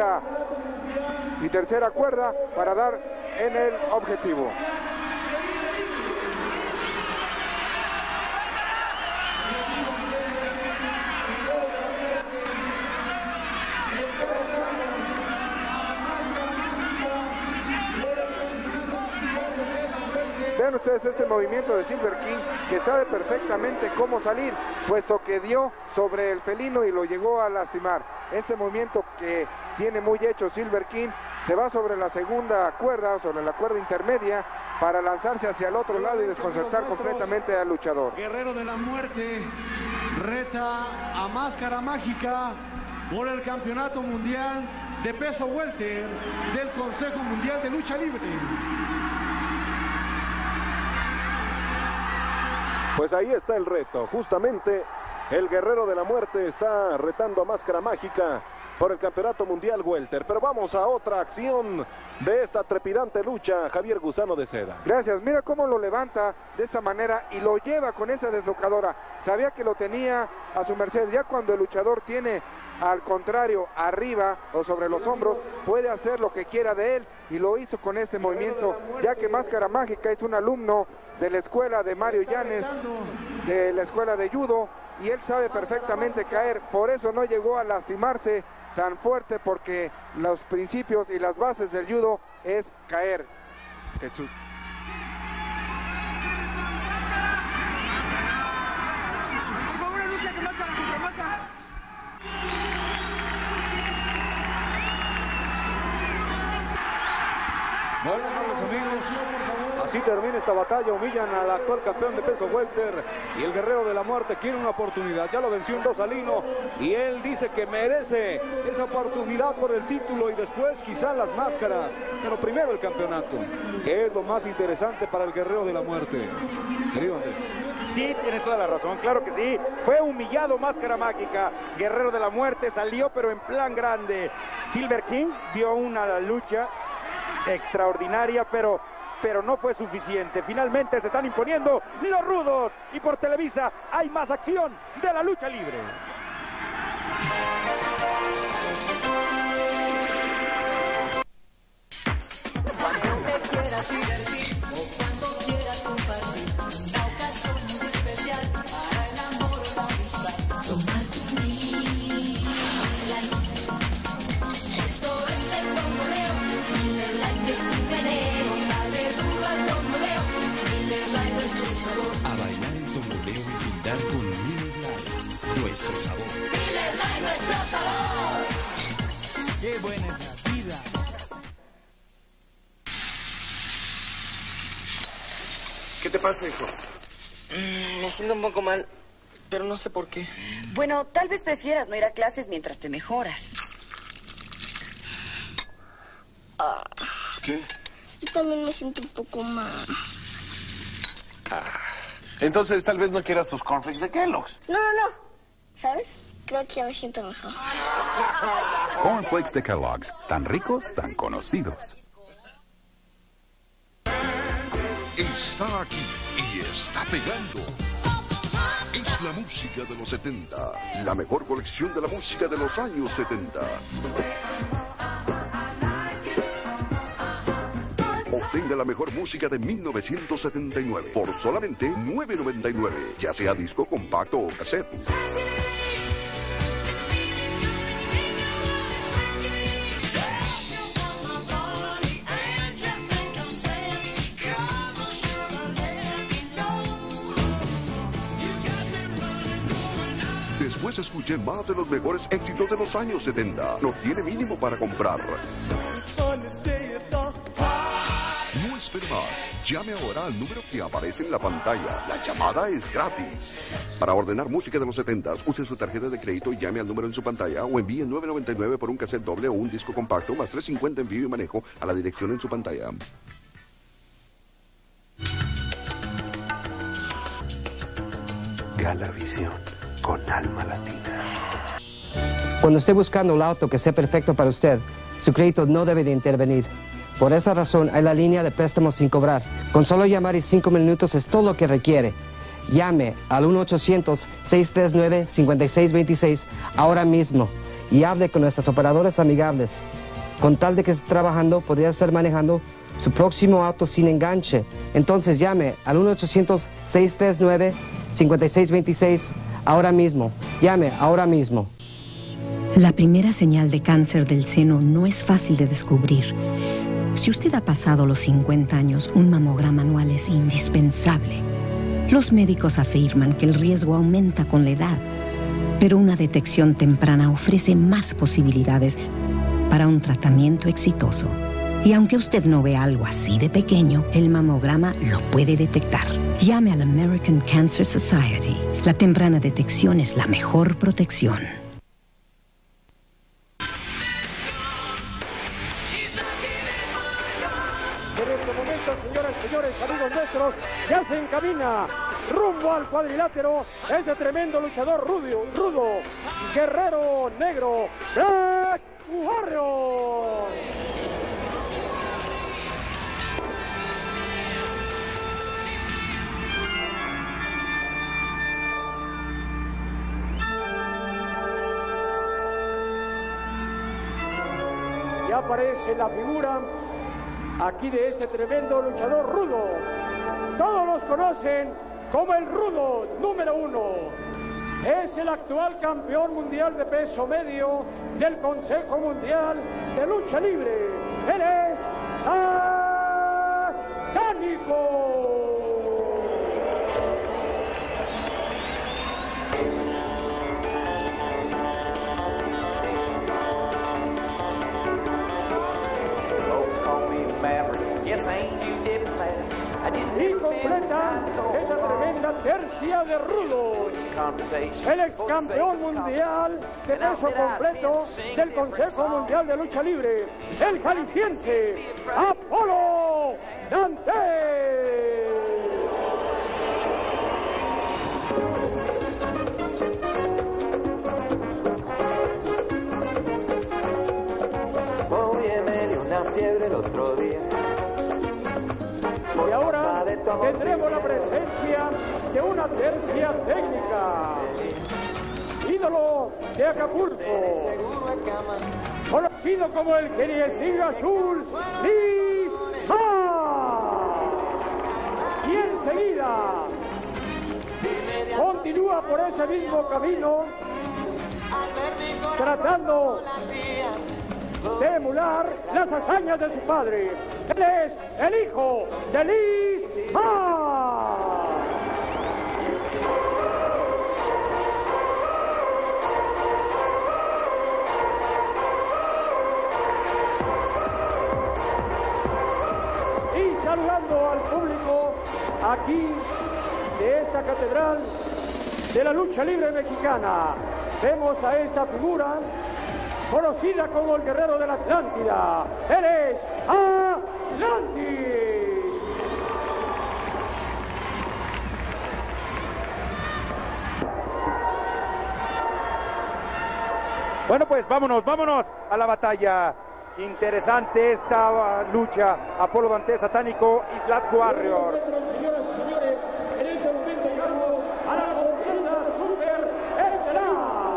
y tercera cuerda para dar en el objetivo. Vean ustedes este movimiento de Silver King, que sabe perfectamente cómo salir, puesto que dio sobre el felino y lo llegó a lastimar. Este movimiento que tiene muy hecho Silver King, se va sobre la segunda cuerda, sobre la cuerda intermedia, para lanzarse hacia el otro lado y desconcertar completamente al luchador. Guerrero de la Muerte reta a Máscara Mágica por el Campeonato Mundial de Peso Welter del Consejo Mundial de Lucha Libre. Pues ahí está el reto, justamente el Guerrero de la Muerte está retando a Máscara Mágica por el Campeonato Mundial Welter. Pero vamos a otra acción de esta trepidante lucha, Javier Gusano de Seda. Gracias, mira cómo lo levanta de esta manera y lo lleva con esa deslocadora. Sabía que lo tenía a su merced. Ya cuando el luchador tiene al contrario arriba o sobre los hombros, puede hacer lo que quiera de él, y lo hizo con este movimiento, ya que Máscara Mágica es un alumno de la escuela de Mario Llanes, de la escuela de judo, y él sabe perfectamente caer. Por eso no llegó a lastimarse tan fuerte, porque los principios y las bases del judo es caer. Jesús. Bueno, amigos, así termina esta batalla. Humillan al actual campeón de peso welter, y el Guerrero de la Muerte quiere una oportunidad. Ya lo venció en 2 al hilo, y él dice que merece esa oportunidad por el título, y después quizá las máscaras, pero primero el campeonato, que es lo más interesante para el Guerrero de la Muerte. Querido Andrés. Sí, tiene toda la razón, claro que sí. Fue humillado Máscara Mágica. Guerrero de la Muerte salió, pero en plan grande. Silver King dio una lucha extraordinaria, pero no fue suficiente. Finalmente se están imponiendo los rudos, y por Televisa hay más acción de la lucha libre. Cuando te quieras divertir o cuando quieras compartir una ocasión muy especial para el amor o la amistad, toma tu Miller Lite. Esto es el nuestro sabor. Miller Lite, nuestro sabor. Qué buena es la vida. ¿Qué te pasa, hijo? Me siento un poco mal, pero no sé por qué. Bueno, tal vez prefieras no ir a clases mientras te mejoras. ¿Qué? Yo también me siento un poco mal. Entonces, tal vez no quieras tus cornflakes de Kellogg's. No. ¿Sabes? Creo que ya me siento mejor. Cornflakes de Kellogg's, tan ricos, tan conocidos. Está aquí y está pegando. Es la música de los 70. La mejor colección de la música de los años 70. Obtenga la mejor música de 1979 por solamente $9.99, ya sea disco, compacto o cassette. Después escuché más de los mejores éxitos de los años 70. No tiene mínimo para comprar. No espere más. Llame ahora al número que aparece en la pantalla. La llamada es gratis. Para ordenar música de los 70s, use su tarjeta de crédito y llame al número en su pantalla o envíe $9.99 por un cassette doble o un disco compacto más $3.50 envío y manejo a la dirección en su pantalla. Galavisión, con alma latina. Cuando esté buscando el auto que sea perfecto para usted, su crédito no debe de intervenir. Por esa razón hay la línea de préstamos sin cobrar. Con solo llamar y 5 minutos es todo lo que requiere. Llame al 1-800-639-5626 ahora mismo y hable con nuestras operadoras amigables. Con tal de que esté trabajando, podría estar manejando su próximo auto sin enganche. Entonces llame al 1-800-639-5626 ahora mismo. Llame ahora mismo. La primera señal de cáncer del seno no es fácil de descubrir. Si usted ha pasado los 50 años, un mamograma anual es indispensable. Los médicos afirman que el riesgo aumenta con la edad, pero una detección temprana ofrece más posibilidades para un tratamiento exitoso. Y aunque usted no vea algo así de pequeño, el mamograma lo puede detectar. Llame a la American Cancer Society. La temprana detección es la mejor protección. En este momento, señoras y señores, amigos nuestros, ya se encamina rumbo al cuadrilátero ese tremendo luchador rudo, guerrero negro, Black Warrior. Ya aparece la figura aquí de este tremendo luchador rudo. Todos los conocen como el rudo número 1. Es el actual campeón mundial de peso medio del Consejo Mundial de Lucha Libre. Él es Satánico. Y completa esa tremenda tercia de rudo. El ex campeón mundial de peso completo del Consejo Mundial de Lucha Libre, el jalisciense Apolo Dantes. Oye, me dio una fiebre el otro día. Y ahora tendremos la presencia de una tercia técnica. Ídolo de Acapulco, conocido como el Geniecillo Azul, Lisma. Y enseguida continúa por ese mismo camino, tratando de emular las hazañas de su padre. Él es el hijo de Lisma. esta catedral de la lucha libre mexicana. Vemos a esta figura conocida como el guerrero de la Atlántida. Él es Atlantis. Bueno, pues vámonos a la batalla. Interesante esta lucha. Apolo Dantes Satánico y Black Warrior. Señoras y señores, en este momento llegamos a la contienda super estelar.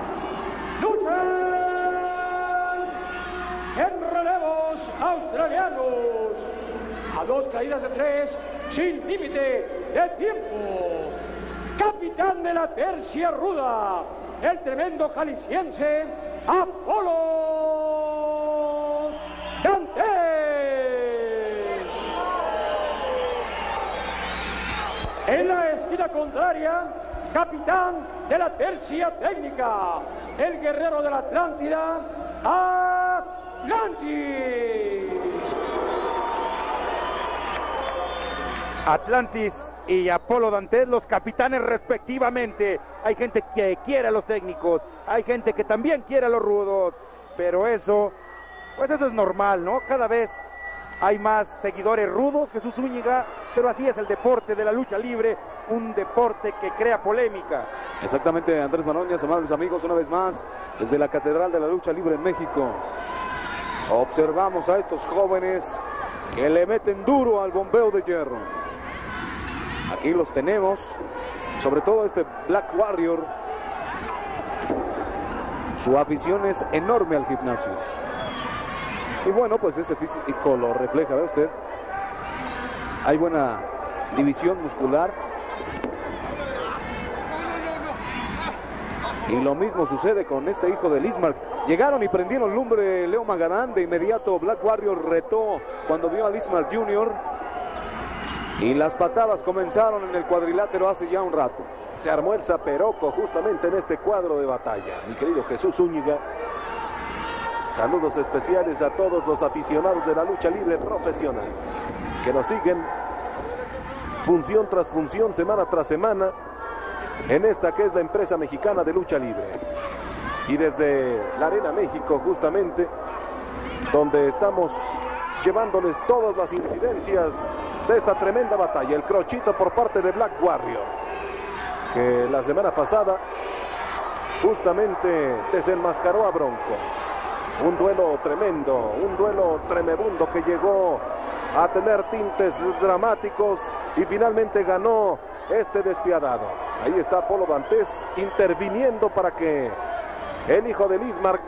Luchan en relevos australianos. A 2 caídas de 3, sin límite de tiempo. Capitán de la tercia ruda, el tremendo jalisciense Apolo Dantes. En la esquina contraria, capitán de la tercia técnica, el guerrero de la Atlántida, Atlantis. Atlantis y Apolo Dantes, los capitanes respectivamente. Hay gente que quiere a los técnicos, hay gente que también quiere a los rudos, pero eso, pues eso es normal, ¿no? Cada vez hay más seguidores rudos, Jesús Zúñiga, pero así es el deporte de la lucha libre, un deporte que crea polémica. Exactamente, Andrés Maroñas, amables amigos, una vez más, desde la Catedral de la Lucha Libre en México. Observamos a estos jóvenes que le meten duro al bombeo de hierro. Aquí los tenemos, sobre todo este Black Warrior. Su afición es enorme al gimnasio. Y bueno, pues ese físico lo refleja, ¿ve usted? Hay buena división muscular. Y lo mismo sucede con este hijo de Lismark. Llegaron y prendieron lumbre Leo Magadán. De inmediato Black Warrior retó cuando vio a Lismark Jr. Y las patadas comenzaron en el cuadrilátero hace ya un rato. Se armó el zaperoco justamente en este cuadro de batalla. Mi querido Jesús Zúñiga, saludos especiales a todos los aficionados de la lucha libre profesional que nos siguen función tras función, semana tras semana, en esta que es la empresa mexicana de lucha libre. Y desde la Arena México, justamente, donde estamos llevándoles todas las incidencias de esta tremenda batalla, el crochito por parte de Black Warrior, que la semana pasada justamente desenmascaró a Bronco. Un duelo tremendo, un duelo tremebundo que llegó a tener tintes dramáticos y finalmente ganó este despiadado. Ahí está Apolo Dantes interviniendo para que el hijo de Lismark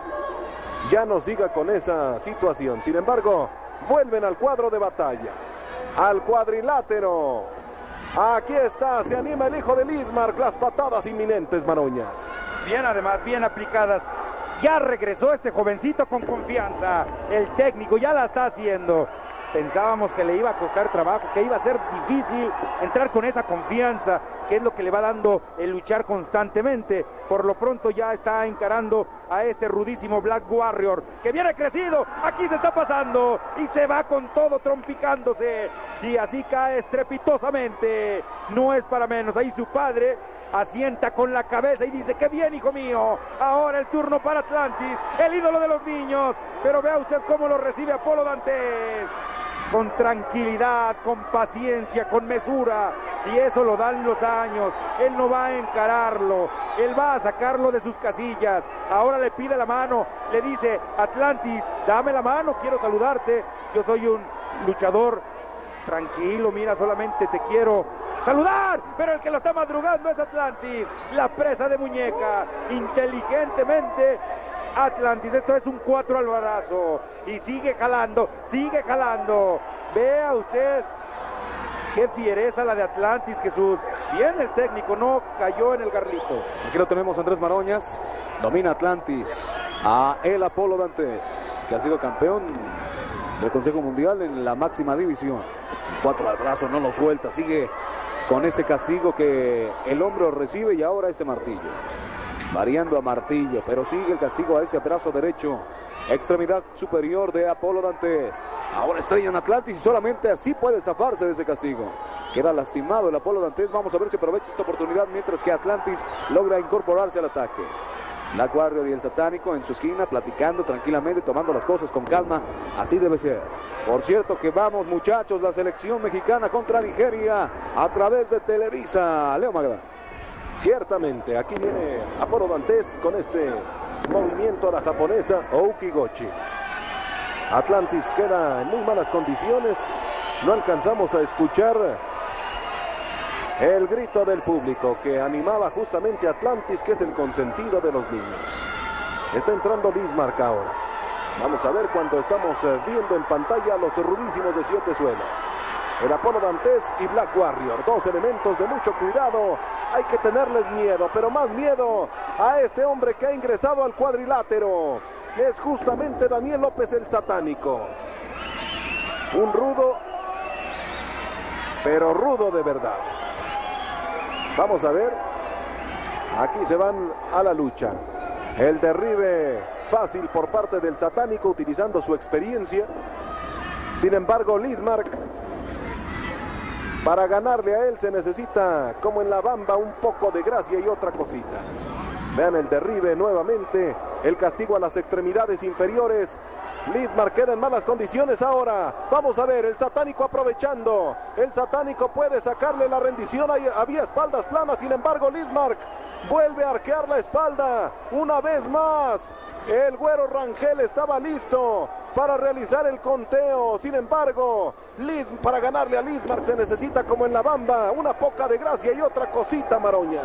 ya no siga con esa situación. Sin embargo, vuelven al cuadro de batalla, al cuadrilátero. Aquí está, se anima el hijo de Lismark, las patadas inminentes, Maroñas. Bien, además, bien aplicadas. Ya regresó este jovencito con confianza. El técnico ya la está haciendo. Pensábamos que le iba a costar trabajo, que iba a ser difícil entrar con esa confianza, que es lo que le va dando el luchar constantemente. Por lo pronto ya está encarando a este rudísimo Black Warrior, que viene crecido. Aquí se está pasando y se va con todo trompicándose. Y así cae estrepitosamente. No es para menos. Ahí su padre asienta con la cabeza y dice: qué bien, hijo mío. Ahora el turno para Atlantis, el ídolo de los niños. Pero vea usted cómo lo recibe Apolo Dantes. Con tranquilidad, con paciencia, con mesura. Y eso lo dan los años. Él no va a encararlo. Él va a sacarlo de sus casillas. Ahora le pide la mano. Le dice: Atlantis, dame la mano, quiero saludarte. Yo soy un luchador tranquilo, mira, solamente te quiero saludar. Pero el que lo está madrugando es Atlantis, la presa de muñeca. Inteligentemente Atlantis, esto es un 4 al barazo. Y sigue jalando, sigue jalando. Vea usted qué fiereza la de Atlantis, Jesús. Bien el técnico, no cayó en el garlito. Aquí lo tenemos, Andrés Maroñas. Domina Atlantis a el Apolo Dantes, que ha sido campeón del Consejo Mundial en la máxima división. 4 al brazo, no lo suelta, sigue con este castigo que el hombro recibe y ahora este martillo. variando a martillo, pero sigue el castigo a ese brazo derecho. Extremidad superior de Apolo Dantes. Ahora estrella en Atlantis y solamente así puede zafarse de ese castigo. Queda lastimado el Apolo Dantes. Vamos a ver si aprovecha esta oportunidad mientras que Atlantis logra incorporarse al ataque. Black Warrior y el Satánico en su esquina platicando tranquilamente, tomando las cosas con calma. Así debe ser. Por cierto que vamos, muchachos, la selección mexicana contra Nigeria a través de Televisa. Leo Magda. Ciertamente, aquí viene Apolo Dantes con este movimiento a la japonesa Oukigochi. Atlantis queda en muy malas condiciones. No alcanzamos a escuchar el grito del público que animaba justamente a Atlantis, que es el consentido de los niños. Está entrando Lismark ahora. Vamos a ver cuando estamos viendo en pantalla los rudísimos de 7 suelas. El Apolo Dantes y Black Warrior, dos elementos de mucho cuidado. Hay que tenerles miedo, pero más miedo a este hombre que ha ingresado al cuadrilátero. Es justamente Daniel López el Satánico. Un rudo, pero rudo de verdad. Vamos a ver. Aquí se van a la lucha. El derribe fácil por parte del Satánico utilizando su experiencia. Sin embargo, Lismark, para ganarle a él se necesita, como en la bamba, un poco de gracia y otra cosita. Vean el derribe nuevamente, el castigo a las extremidades inferiores. Lismark queda en malas condiciones ahora. Vamos a ver, el Satánico aprovechando. El Satánico puede sacarle la rendición. Había espaldas planas, sin embargo Lismark vuelve a arquear la espalda una vez más. El Güero Rangel estaba listo para realizar el conteo. Sin embargo, para ganarle a Lismark se necesita, como en la bamba, una poca de gracia y otra cosita, Maroña.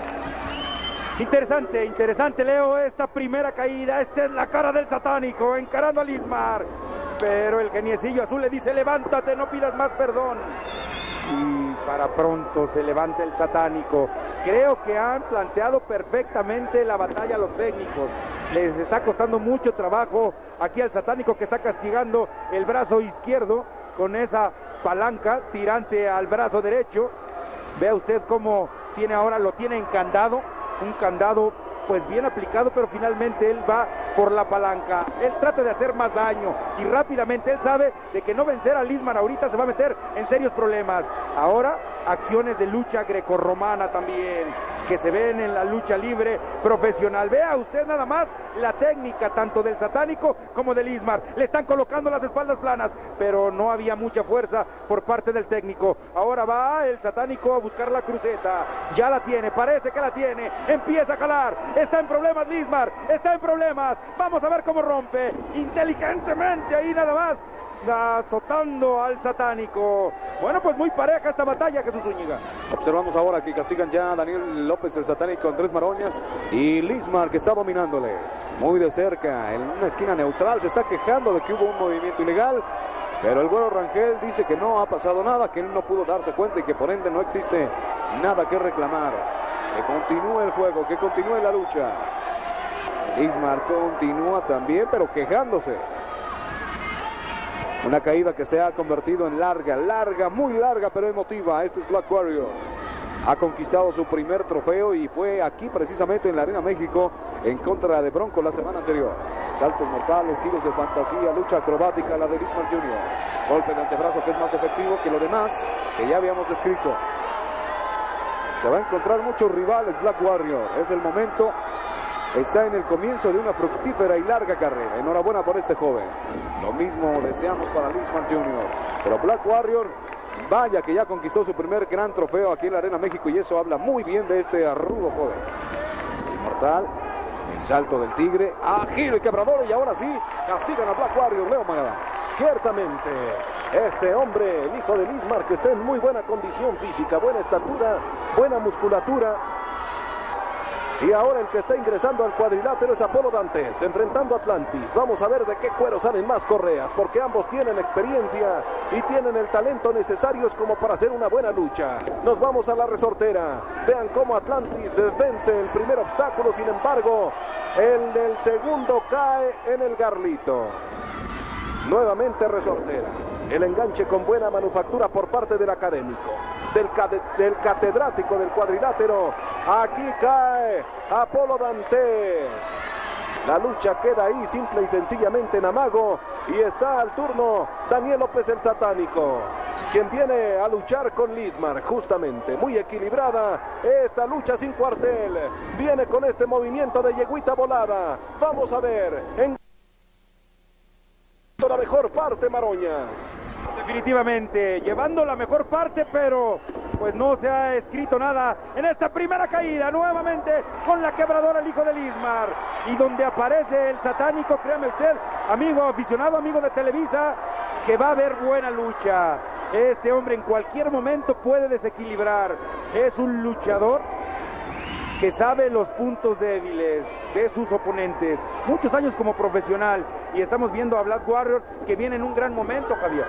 Interesante, interesante, Leo, esta primera caída. Esta es la cara del Satánico encarando a Lismark. Pero el geniecillo azul le dice: levántate, no pidas más perdón. Y para pronto se levanta el Satánico. Creo que han planteado perfectamente la batalla a los técnicos. Les está costando mucho trabajo aquí al Satánico, que está castigando el brazo izquierdo con esa palanca tirante al brazo derecho. Vea usted cómo tiene ahora, lo tiene encandado. Un candado pues bien aplicado, pero finalmente él va por la palanca. Él trata de hacer más daño y rápidamente él sabe de que no vencer a Lismark ahorita se va a meter en serios problemas. Ahora acciones de lucha grecorromana también que se ven en la lucha libre profesional. Vea usted nada más la técnica tanto del Satánico como de Lismark. Le están colocando las espaldas planas, pero no había mucha fuerza por parte del técnico. Ahora va el Satánico a buscar la cruceta. Ya la tiene, parece que la tiene. Empieza a jalar. Está en problemas Lismark, está en problemas. Vamos a ver cómo rompe inteligentemente ahí nada más, azotando al Satánico. Bueno, pues muy pareja esta batalla, Jesús Zúñiga. Observamos ahora que castigan ya a Daniel López el Satánico, Andrés Maroñas, y Lismark que está dominándole muy de cerca en una esquina neutral. Se está quejando de que hubo un movimiento ilegal, pero el Güero Rangel dice que no ha pasado nada, que él no pudo darse cuenta y que por ende no existe nada que reclamar. Que continúe el juego, que continúe la lucha. Lismark continúa también, pero quejándose. Una caída que se ha convertido en larga, muy larga, pero emotiva. Este es Black Warrior. Ha conquistado su primer trofeo y fue aquí precisamente en la Arena México en contra de Bronco la semana anterior. Saltos mortales, giros de fantasía, lucha acrobática, la de Lismark Jr. Golpe de antebrazo que es más efectivo que lo demás que ya habíamos descrito. Se va a encontrar muchos rivales Black Warrior. Es el momento. Está en el comienzo de una fructífera y larga carrera. Enhorabuena por este joven. Lo mismo deseamos para Lismark Jr. Pero Black Warrior, vaya que ya conquistó su primer gran trofeo aquí en la Arena México, y eso habla muy bien de este rudo joven. Inmortal, el salto del tigre, giro y quebrador, y ahora sí castigan a Black Warrior. Leo Magada. Ciertamente, este hombre, el hijo de Lismark, que está en muy buena condición física, buena estatura, buena musculatura. Y ahora el que está ingresando al cuadrilátero es Apolo Dantes, enfrentando a Atlantis. Vamos a ver de qué cuero salen más correas, porque ambos tienen experiencia y tienen el talento necesarios como para hacer una buena lucha. Nos vamos a la resortera. Vean cómo Atlantis vence el primer obstáculo, sin embargo, el del segundo cae en el garlito. Nuevamente resortera. El enganche con buena manufactura por parte del académico. del catedrático del cuadrilátero. Aquí cae Apolo Dantes. La lucha queda ahí simple y sencillamente en amago y está al turno Daniel López el Satánico, quien viene a luchar con Lismar, justamente, muy equilibrada esta lucha sin cuartel, viene con este movimiento de yeguita volada. Vamos a ver en la mejor parte, Maroñas. Definitivamente, llevando la mejor parte, pero pues no se ha escrito nada en esta primera caída, nuevamente con la quebradora el hijo de Lismar, y donde aparece el Satánico, créame usted, amigo aficionado, amigo de Televisa, que va a haber buena lucha. Este hombre en cualquier momento puede desequilibrar, es un luchador que sabe los puntos débiles de sus oponentes, muchos años como profesional, y estamos viendo a Black Warrior que viene en un gran momento, Javier.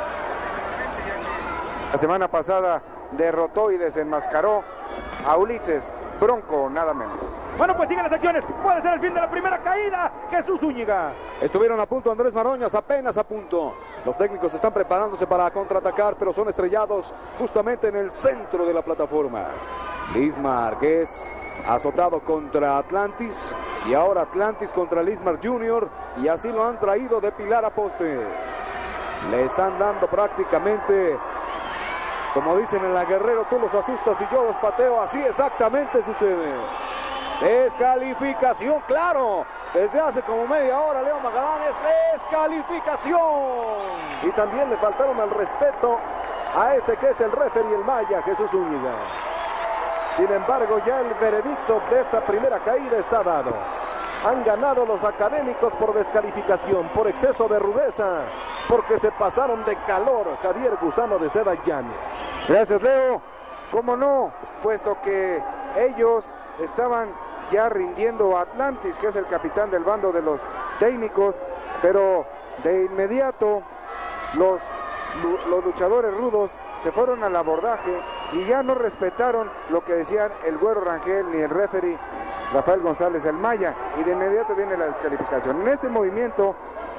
La semana pasada derrotó y desenmascaró a Ulises Bronco, nada menos. Bueno, pues siguen las acciones, puede ser el fin de la primera caída. Jesús Zúñiga. Estuvieron a punto Andrés Maroñas, apenas a punto. Los técnicos están preparándose para contraatacar, pero son estrellados justamente en el centro de la plataforma. Lismar, que es azotado contra Atlantis, y ahora Atlantis contra Lismar Jr., y así lo han traído de pilar a poste. Le están dando prácticamente, como dicen en la Guerrero, tú los asustas y yo los pateo. Así exactamente sucede. Descalificación, claro. Desde hace como media hora Leo Magallanes, descalificación. Y también le faltaron al respeto a este que es el referee, el Maya, Jesús Zúñiga. Sin embargo, ya el veredicto de esta primera caída está dado. Han ganado los académicos por descalificación, por exceso de rudeza, porque se pasaron de calor. Javier Gusano de Seda Llanes. Gracias, Leo. ¿Cómo no? Puesto que ellos estaban ya rindiendo a Atlantis, que es el capitán del bando de los técnicos, pero de inmediato los luchadores rudos se fueron al abordaje y ya no respetaron lo que decían el Güero Rangel ni el referee Rafael González el Maya, y de inmediato viene la descalificación. En ese movimiento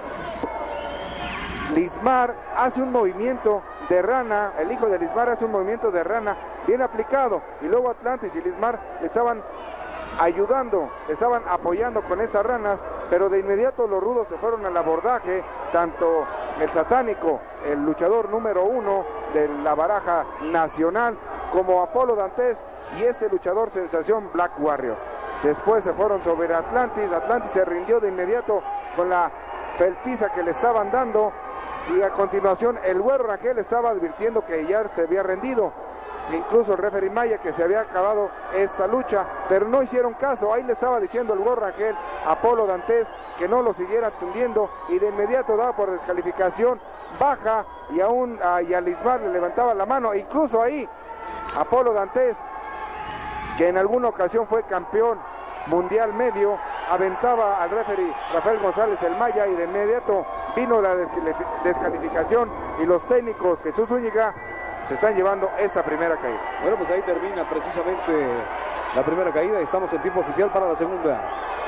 Lismar hace un movimiento de rana, el hijo de Lismar hace un movimiento de rana bien aplicado, y luego Atlantis y Lismar le estaban ayudando, le estaban apoyando con esas ranas, pero de inmediato los rudos se fueron al abordaje, tanto el Satánico, el luchador número 1 de la baraja nacional, como Apolo Dantes y este luchador sensación Black Warrior. Después se fueron sobre Atlantis, Atlantis se rindió de inmediato con la pelpiza que le estaban dando, y a continuación el Güero Rangel estaba advirtiendo que ya se había rendido, incluso el referee Maya, que se había acabado esta lucha, pero no hicieron caso. Ahí le estaba diciendo el Güero Rangel a Apolo Dantes que no lo siguiera atendiendo, y de inmediato daba por descalificación, baja, y aún y a Lismar le levantaba la mano. Incluso ahí Apolo Dantes, que en alguna ocasión fue campeón mundial medio, aventaba al referee Rafael González el Maya, y de inmediato vino la descalificación, y los técnicos Jesús Zúñiga se están llevando esta primera caída. Bueno, pues ahí termina precisamente la primera caída y estamos en tiempo oficial para la segunda.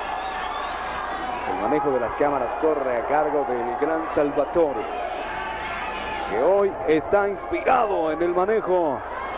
El manejo de las cámaras corre a cargo del gran Salvatore, que hoy está inspirado en el manejo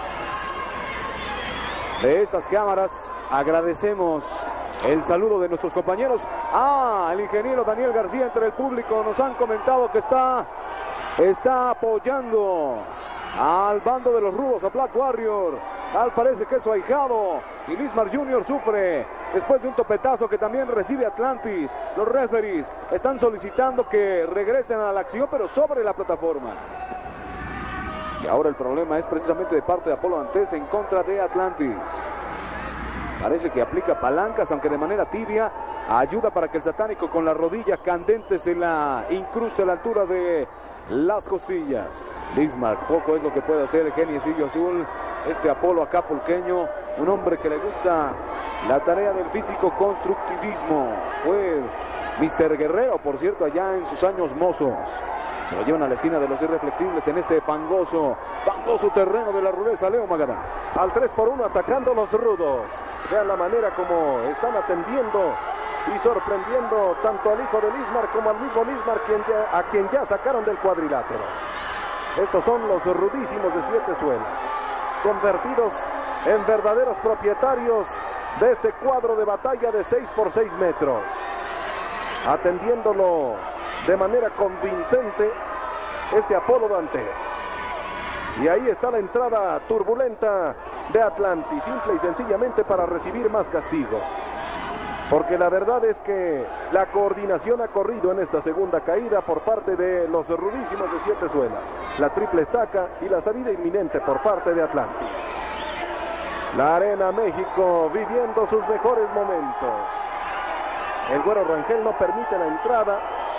de estas cámaras. Agradecemos el saludo de nuestros compañeros. El ingeniero Daniel García entre el público nos han comentado que está apoyando al bando de los rudos, a Black Warrior. Tal parece que es su ahijado, y Lismar Jr. sufre después de un topetazo que también recibe Atlantis. Los referees están solicitando que regresen a la acción, pero sobre la plataforma. Y ahora el problema es precisamente de parte de Apolo Dantes en contra de Atlantis. Parece que aplica palancas, aunque de manera tibia. Ayuda para que el Satánico con la rodilla candente se la incruste a la altura de las costillas. Lismar, poco es lo que puede hacer el geniecillo azul. Este Apolo acapulqueño, un hombre que le gusta la tarea del físico constructivismo. Fue Mr. Guerrero, por cierto, allá en sus años mozos. Se lo llevan a la esquina de los irreflexibles en este fangoso terreno de la rudeza. Leo Magallanes. Al 3-por-1 atacando los rudos. Vean la manera como están atendiendo y sorprendiendo tanto al hijo de Lismar como al mismo Lismar, a quien ya sacaron del cuadrilátero. Estos son los rudísimos de 7 suelas. convertidos en verdaderos propietarios de este cuadro de batalla de 6 por 6 metros. Atendiéndolo de manera convincente este Apolo Dantes. Y ahí está la entrada turbulenta de Atlantis, simple y sencillamente para recibir más castigo. Porque la verdad es que la coordinación ha corrido en esta segunda caída por parte de los rudísimos de 7 suelas. La triple estaca y la salida inminente por parte de Atlantis. La Arena México viviendo sus mejores momentos. El Güero Rangel no permite la entrada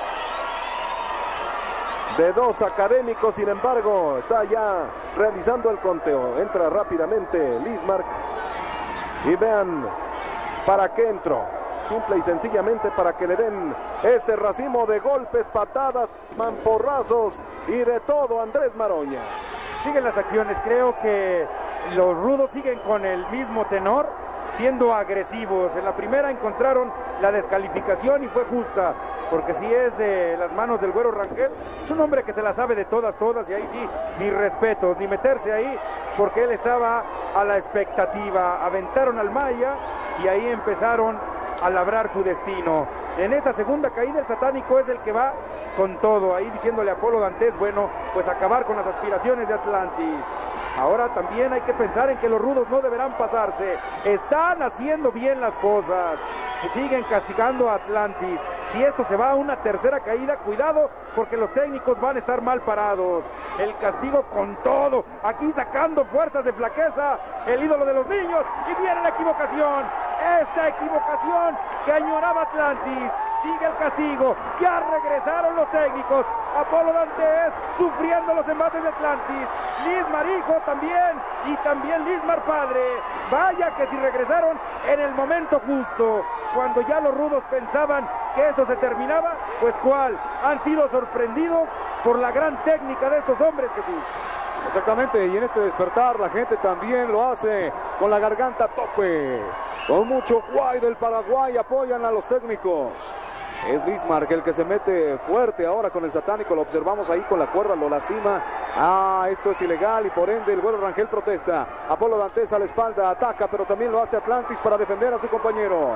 de 2 académicos, sin embargo, está ya realizando el conteo. Entra rápidamente Lismark. Y vean para qué entró. Simple y sencillamente para que le den este racimo de golpes, patadas, mamporrazos y de todo a Andrés Maroñas. Siguen las acciones, creo que los rudos siguen con el mismo tenor, siendo agresivos. En la primera encontraron la descalificación y fue justa, porque si es de las manos del Güero Rangel, es un hombre que se la sabe de todas, y ahí sí, ni respetos, ni meterse ahí, porque él estaba a la expectativa. Aventaron al Maya y ahí empezaron a labrar su destino. En esta segunda caída el satánico es el que va con todo, ahí diciéndole a Apolo Dantes, bueno, pues acabar con las aspiraciones de Atlantis. Ahora también hay que pensar en que los rudos no deberán pasarse. Están haciendo bien las cosas. Siguen castigando a Atlantis. Si esto se va a una tercera caída, cuidado, porque los técnicos van a estar mal parados. El castigo con todo. Aquí sacando fuerzas de flaqueza el ídolo de los niños. Y viene la equivocación. Esta equivocación que añoraba Atlantis. Sigue el castigo. Ya regresaron los técnicos. Apolo Dantes sufriendo los embates de Atlantis. Lismar hijo también. Y también Lismar padre. Vaya que si regresaron en el momento justo. Cuando ya los rudos pensaban que esto se terminaba, pues cuál. Han sido sorprendidos por la gran técnica de estos hombres, Jesús. Exactamente, y en este despertar la gente también lo hace con la garganta a tope. Con mucho guay del Paraguay apoyan a los técnicos. Es Lismark el que se mete fuerte ahora con el satánico. Lo observamos ahí con la cuerda, lo lastima. Esto es ilegal y por ende el Güero Rangel protesta. Apolo Dantes a la espalda, ataca, pero también lo hace Atlantis para defender a su compañero.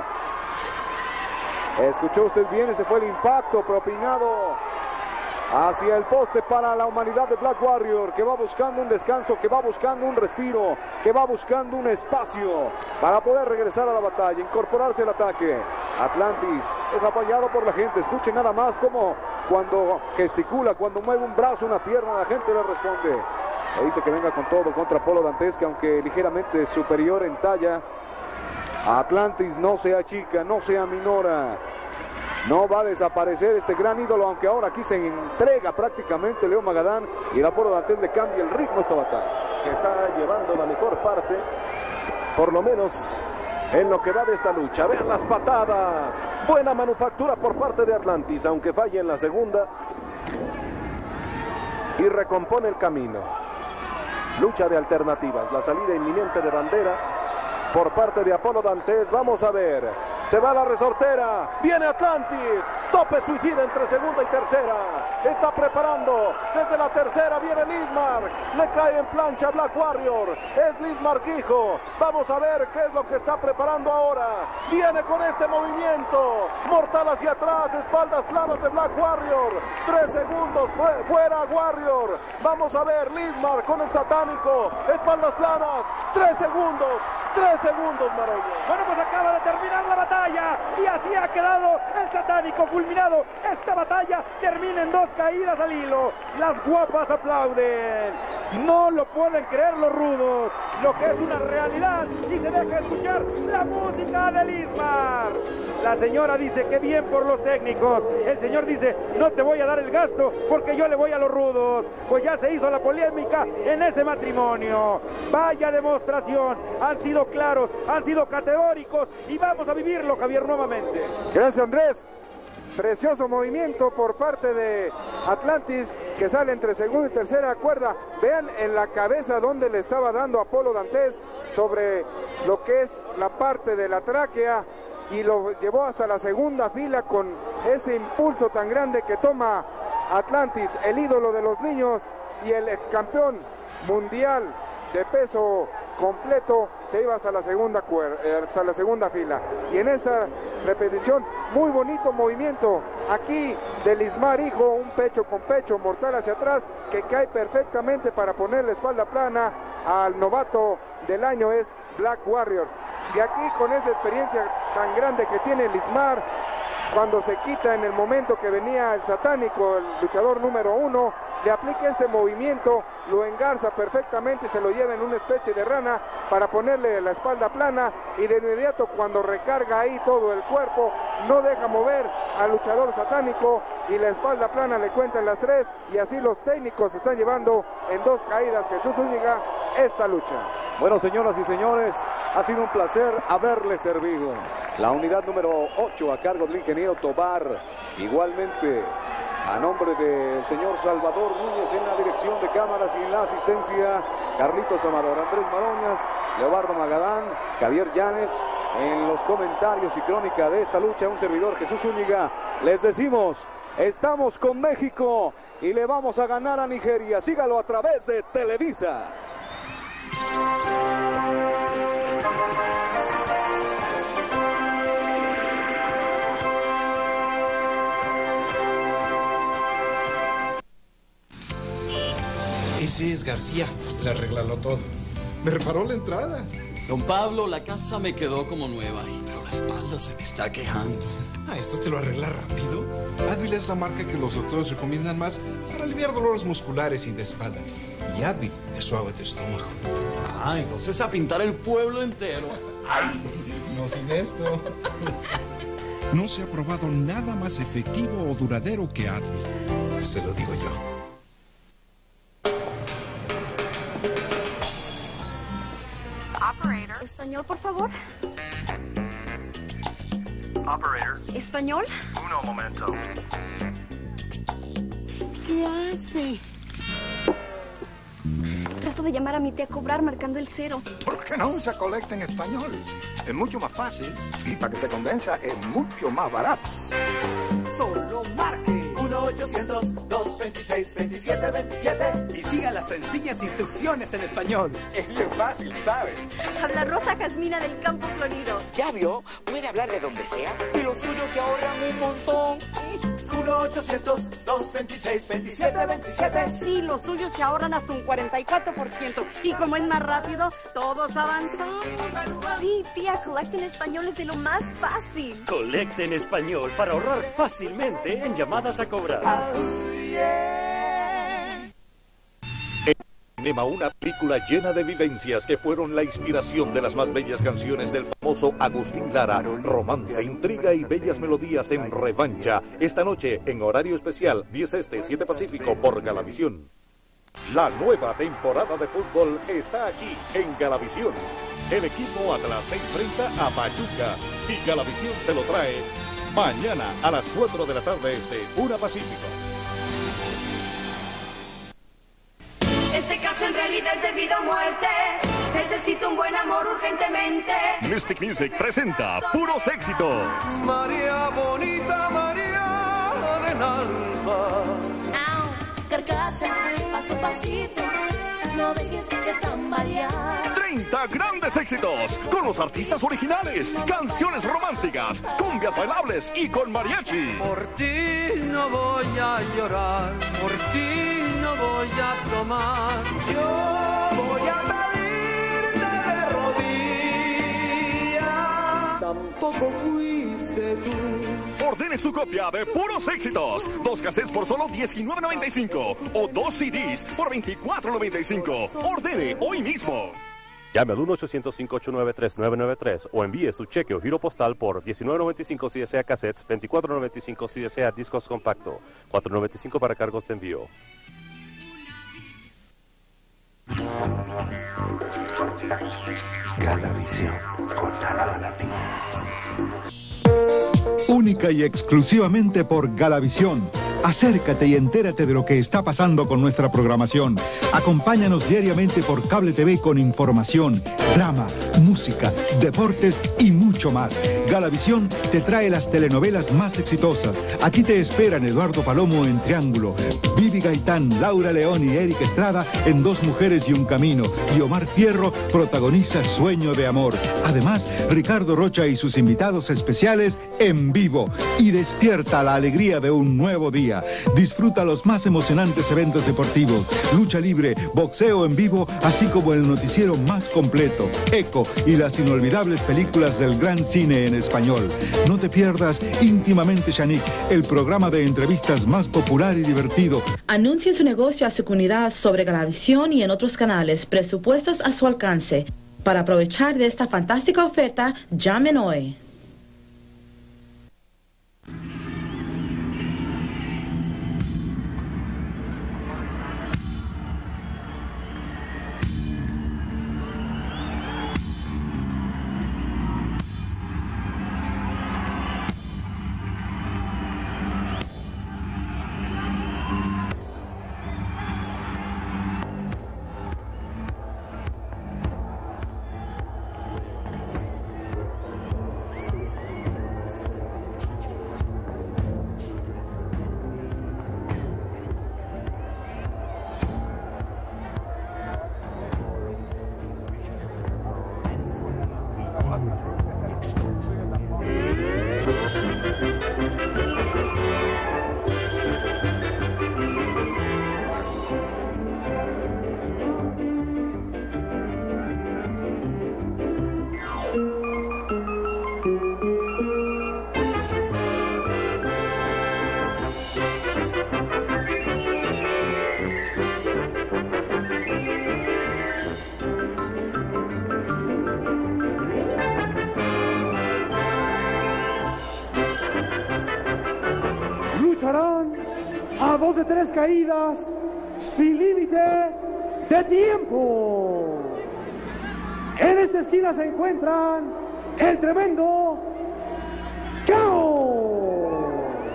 Escuchó usted bien, ese fue el impacto propinado hacia el poste para la humanidad de Black Warrior, que va buscando un descanso, que va buscando un respiro, que va buscando un espacio para poder regresar a la batalla, incorporarse al ataque. Atlantis es apoyado por la gente. Escuchen nada más cómo cuando gesticula, cuando mueve un brazo, una pierna, la gente le responde. Le dice que venga con todo contra Apolo Dantes, que aunque ligeramente superior en talla, Atlantis no se achica, no se aminora. No va a desaparecer este gran ídolo, aunque ahora aquí se entrega prácticamente Leo Magadán y el Apolo Dantes le cambia el ritmo a esta batalla. Que está llevando la mejor parte, por lo menos en lo que va de esta lucha. Vean las patadas. Buena manufactura por parte de Atlantis, aunque falle en la segunda. Y recompone el camino. Lucha de alternativas, la salida inminente de bandera por parte de Apolo Dantes. Vamos a ver, se va la resortera, viene Atlantis, tope suicida entre segunda y tercera, está preparando, desde la tercera viene Lismark, le cae en plancha Black Warrior, es Lismark hijo, vamos a ver qué es lo que está preparando ahora, viene con este movimiento, mortal hacia atrás, espaldas planas de Black Warrior, 3 segundos, fuera Warrior, vamos a ver Lismark con el satánico, espaldas planas, 3 segundos, Maroña. Bueno, pues acaba de terminar la batalla y así ha quedado el satánico fulminado. Esta batalla termina en 2 caídas al hilo. Las guapas aplauden. No lo pueden creer los rudos, lo que es una realidad, y se deja escuchar la música de Lismar. La señora dice que bien por los técnicos. El señor dice, no te voy a dar el gasto porque yo le voy a los rudos. Pues ya se hizo la polémica en ese matrimonio. Vaya demostración. Han sido claros, han sido categóricos y vamos a vivirlo, Javier, nuevamente. Gracias, Andrés. Precioso movimiento por parte de Atlantis, que sale entre segunda y tercera cuerda. Vean en la cabeza donde le estaba dando Apolo Dantes sobre lo que es la parte de la tráquea, y lo llevó hasta la segunda fila con ese impulso tan grande que toma Atlantis, el ídolo de los niños y el ex campeón mundial de peso completo, se iba hasta la segunda fila. Y en esa repetición, muy bonito movimiento aquí de Lismar Hijo, un pecho con pecho, mortal hacia atrás, que cae perfectamente para poner la espalda plana al novato del año, es Black Warrior. Y aquí, con esa experiencia tan grande que tiene Lismar, cuando se quita en el momento que venía el satánico, el luchador número 1, le aplica este movimiento, lo engarza perfectamente y se lo lleva en una especie de rana para ponerle la espalda plana, y de inmediato, cuando recarga ahí todo el cuerpo, no deja mover al luchador satánico y la espalda plana le cuenta en las 3, y así los técnicos están llevando en 2 caídas Jesús Zúñiga esta lucha. Bueno, señoras y señores, ha sido un placer haberle servido. La unidad número 8 a cargo del ingeniero Tobar, igualmente a nombre del señor Salvador Núñez en la dirección de cámaras y en la asistencia, Carlitos Amador, Andrés Maroñas, Leobardo Magadán, Javier Llanes en los comentarios y crónica de esta lucha, un servidor Jesús Zúñiga. Les decimos, estamos con México y le vamos a ganar a Nigeria. Sígalo a través de Televisa. Ese es García, le arregló todo. Me reparó la entrada. Don Pablo, la casa me quedó como nueva, pero la espalda se me está quejando. ¿Esto te lo arregla rápido? Advil es la marca que los doctores recomiendan más para aliviar dolores musculares y de espalda. Y Advil es suave de estómago. Entonces a pintar el pueblo entero. ¡Ay! No sin esto. No se ha probado nada más efectivo o duradero que Advil. Se lo digo yo. Operator. Español, por favor. Operator. Español. Uno momento. ¿Qué hace? Trato de llamar a mi tía a cobrar marcando el 0. ¿Por qué no usa Colecta en español? Es mucho más fácil y para que se condensa es mucho más barato. Solo marque 1-800-226-2727 y siga las sencillas instrucciones en español. Es bien fácil, ¿sabes? Habla Rosa Jasmina del Campo Florido. ¿Ya vio? Puede hablar de donde sea y los suyos se ahorran un montón. 1-800-226-2727. Sí, los suyos se ahorran hasta un 44%. Y como es más rápido, todos avanzamos. Sí, tía, Colecta en español es de lo más fácil. Colecta en español para ahorrar fácilmente en llamadas a cobrar. Cinema, una película llena de vivencias que fueron la inspiración de las más bellas canciones del famoso Agustín Lara. Romance, intriga y bellas melodías en Revancha. Esta noche, en horario especial, 10 Este, 7 Pacífico, por Galavisión. La nueva temporada de fútbol está aquí, en Galavisión. El equipo Atlas se enfrenta a Pachuca y Galavisión se lo trae mañana a las 4 de la tarde Este, 1 Pacífico. Este caso en realidad es de vida o muerte. Necesito un buen amor urgentemente. Mystic Music presenta Puros Éxitos. María bonita, María del alma. Carcasa, paso a pasito, no dejes de tambalear. 30 grandes éxitos con los artistas originales, canciones románticas, cumbias bailables y con mariachi. Por ti no voy a llorar, por ti no voy a tomar. Yo voy a pedirte de rodillas. Tampoco fuiste tú. Ordene su copia de Puros Éxitos. 2 cassettes por solo $19.95 o 2 CDs por $24.95. Ordene hoy mismo. Llame al 1-800-589-3993 o envíe su cheque o giro postal por $19.95 si desea cassettes, $24.95 si desea discos compacto, $4.95 para cargos de envío. Galavisión con alma latina. Única y exclusivamente por Galavisión. Acércate y entérate de lo que está pasando con nuestra programación. Acompáñanos diariamente por Cable TV con información, drama, música, deportes y mucho más. Galavisión te trae las telenovelas más exitosas. Aquí te esperan Eduardo Palomo en Triángulo, Vivi Gaitán, Laura León y Eric Estrada en Dos Mujeres y un Camino, y Omar Fierro protagoniza Sueño de Amor. Además, Ricardo Rocha y sus invitados especiales en vivo. Y despierta la alegría de un nuevo día. Disfruta los más emocionantes eventos deportivos, lucha libre, boxeo en vivo, así como el noticiero más completo, Eco y las inolvidables películas del gran cine en español. No te pierdas Íntimamente Shanique, el programa de entrevistas más popular y divertido. Anuncie su negocio a su comunidad sobre Galavisión y en otros canales. Presupuestos a su alcance. Para aprovechar de esta fantástica oferta, llamen hoy. Lucharán a 2 de 3 caídas sin límite de tiempo. En esta esquina se encuentran el tremendo Cao,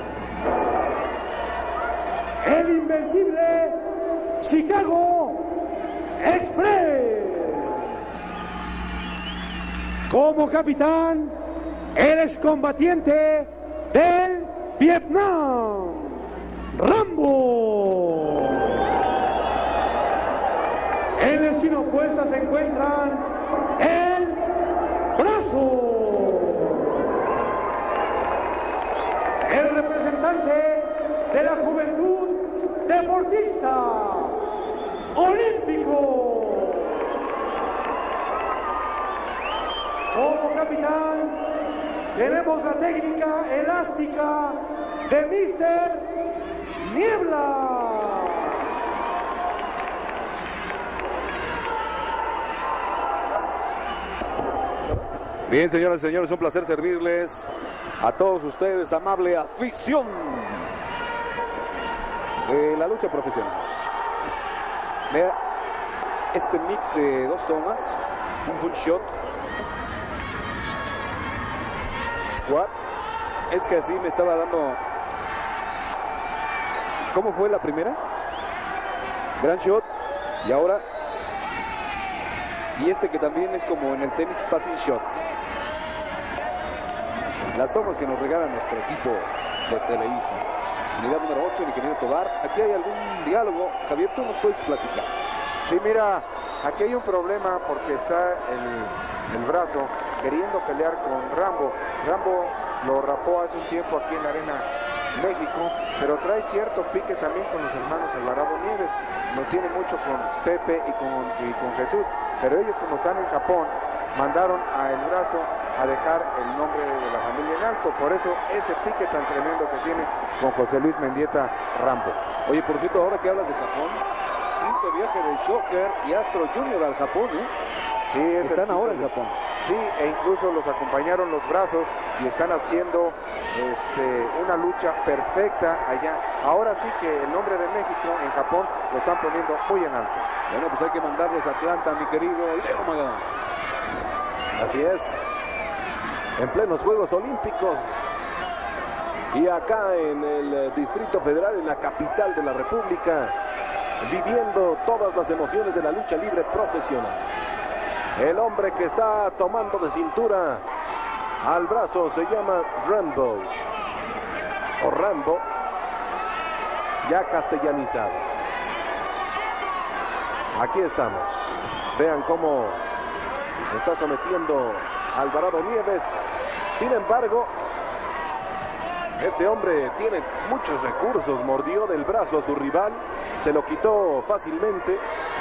el invencible Chicago Express. Como capitán, el excombatiente del Vietnam, Rambo. En la esquina opuesta se encuentran el Brazo, el representante de la juventud deportista olímpico. Como capitán tenemos la técnica elástica de Mr. Niebla. Bien, señoras y señores, un placer servirles a todos ustedes, amable afición de la lucha profesional. Vea este mix de 2 tomas, un full shot. What? Es que así me estaba dando. ¿Cómo fue la primera? Gran shot. Y ahora. Y este que también es como en el tenis, passing shot. Las tomas que nos regala nuestro equipo de Televisa. Unidad número 8, el ingeniero Tobar. Aquí hay algún diálogo. Javier, tú nos puedes platicar. Sí, mira, aquí hay un problema porque está el Brazo queriendo pelear con Rambo. Rambo lo rapó hace un tiempo aquí en la Arena México, pero trae cierto pique también con los hermanos Alvarado Nieves. Lo tiene mucho con Pepe y con Jesús, pero ellos, como están en Japón, mandaron a El Brazo a dejar el nombre de la familia en alto. Por eso ese pique tan tremendo que tiene con José Luis Mendieta Rambo. Oye, por cierto, ahora que hablas de Japón, quinto viaje de Shocker y Astro Junior al Japón, ¿eh? Sí, están ahora en Japón. Sí, e incluso los acompañaron los Brazos y están haciendo una lucha perfecta allá. Ahora sí que el nombre de México en Japón lo están poniendo muy en alto. Bueno, pues hay que mandarlos a Atlanta, mi querido Leo Magán. Así es, en plenos Juegos Olímpicos y acá en el Distrito Federal, en la capital de la República, viviendo todas las emociones de la lucha libre profesional. El hombre que está tomando de cintura al brazo, se llama Rambo o Rambo, ya castellanizado. Aquí estamos. Vean cómo está sometiendo a Alvarado Nieves. Sin embargo, este hombre tiene muchos recursos. Mordió del brazo a su rival, se lo quitó fácilmente.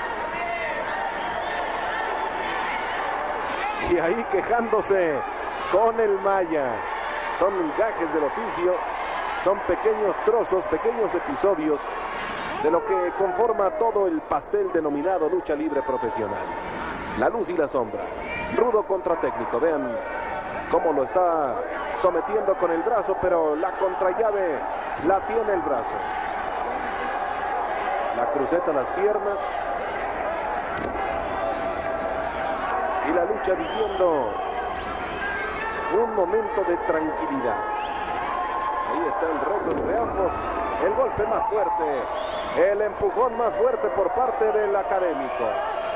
Y ahí quejándose con el Maya. Son gajes del oficio, son pequeños trozos, pequeños episodios de lo que conforma todo el pastel denominado lucha libre profesional. La luz y la sombra, rudo contra técnico. Vean cómo lo está sometiendo con el brazo, pero la contrallave la tiene el brazo. La cruceta a las piernas. Y la lucha viviendo un momento de tranquilidad. Ahí está el reto entre ambos. El golpe más fuerte, el empujón más fuerte por parte del académico.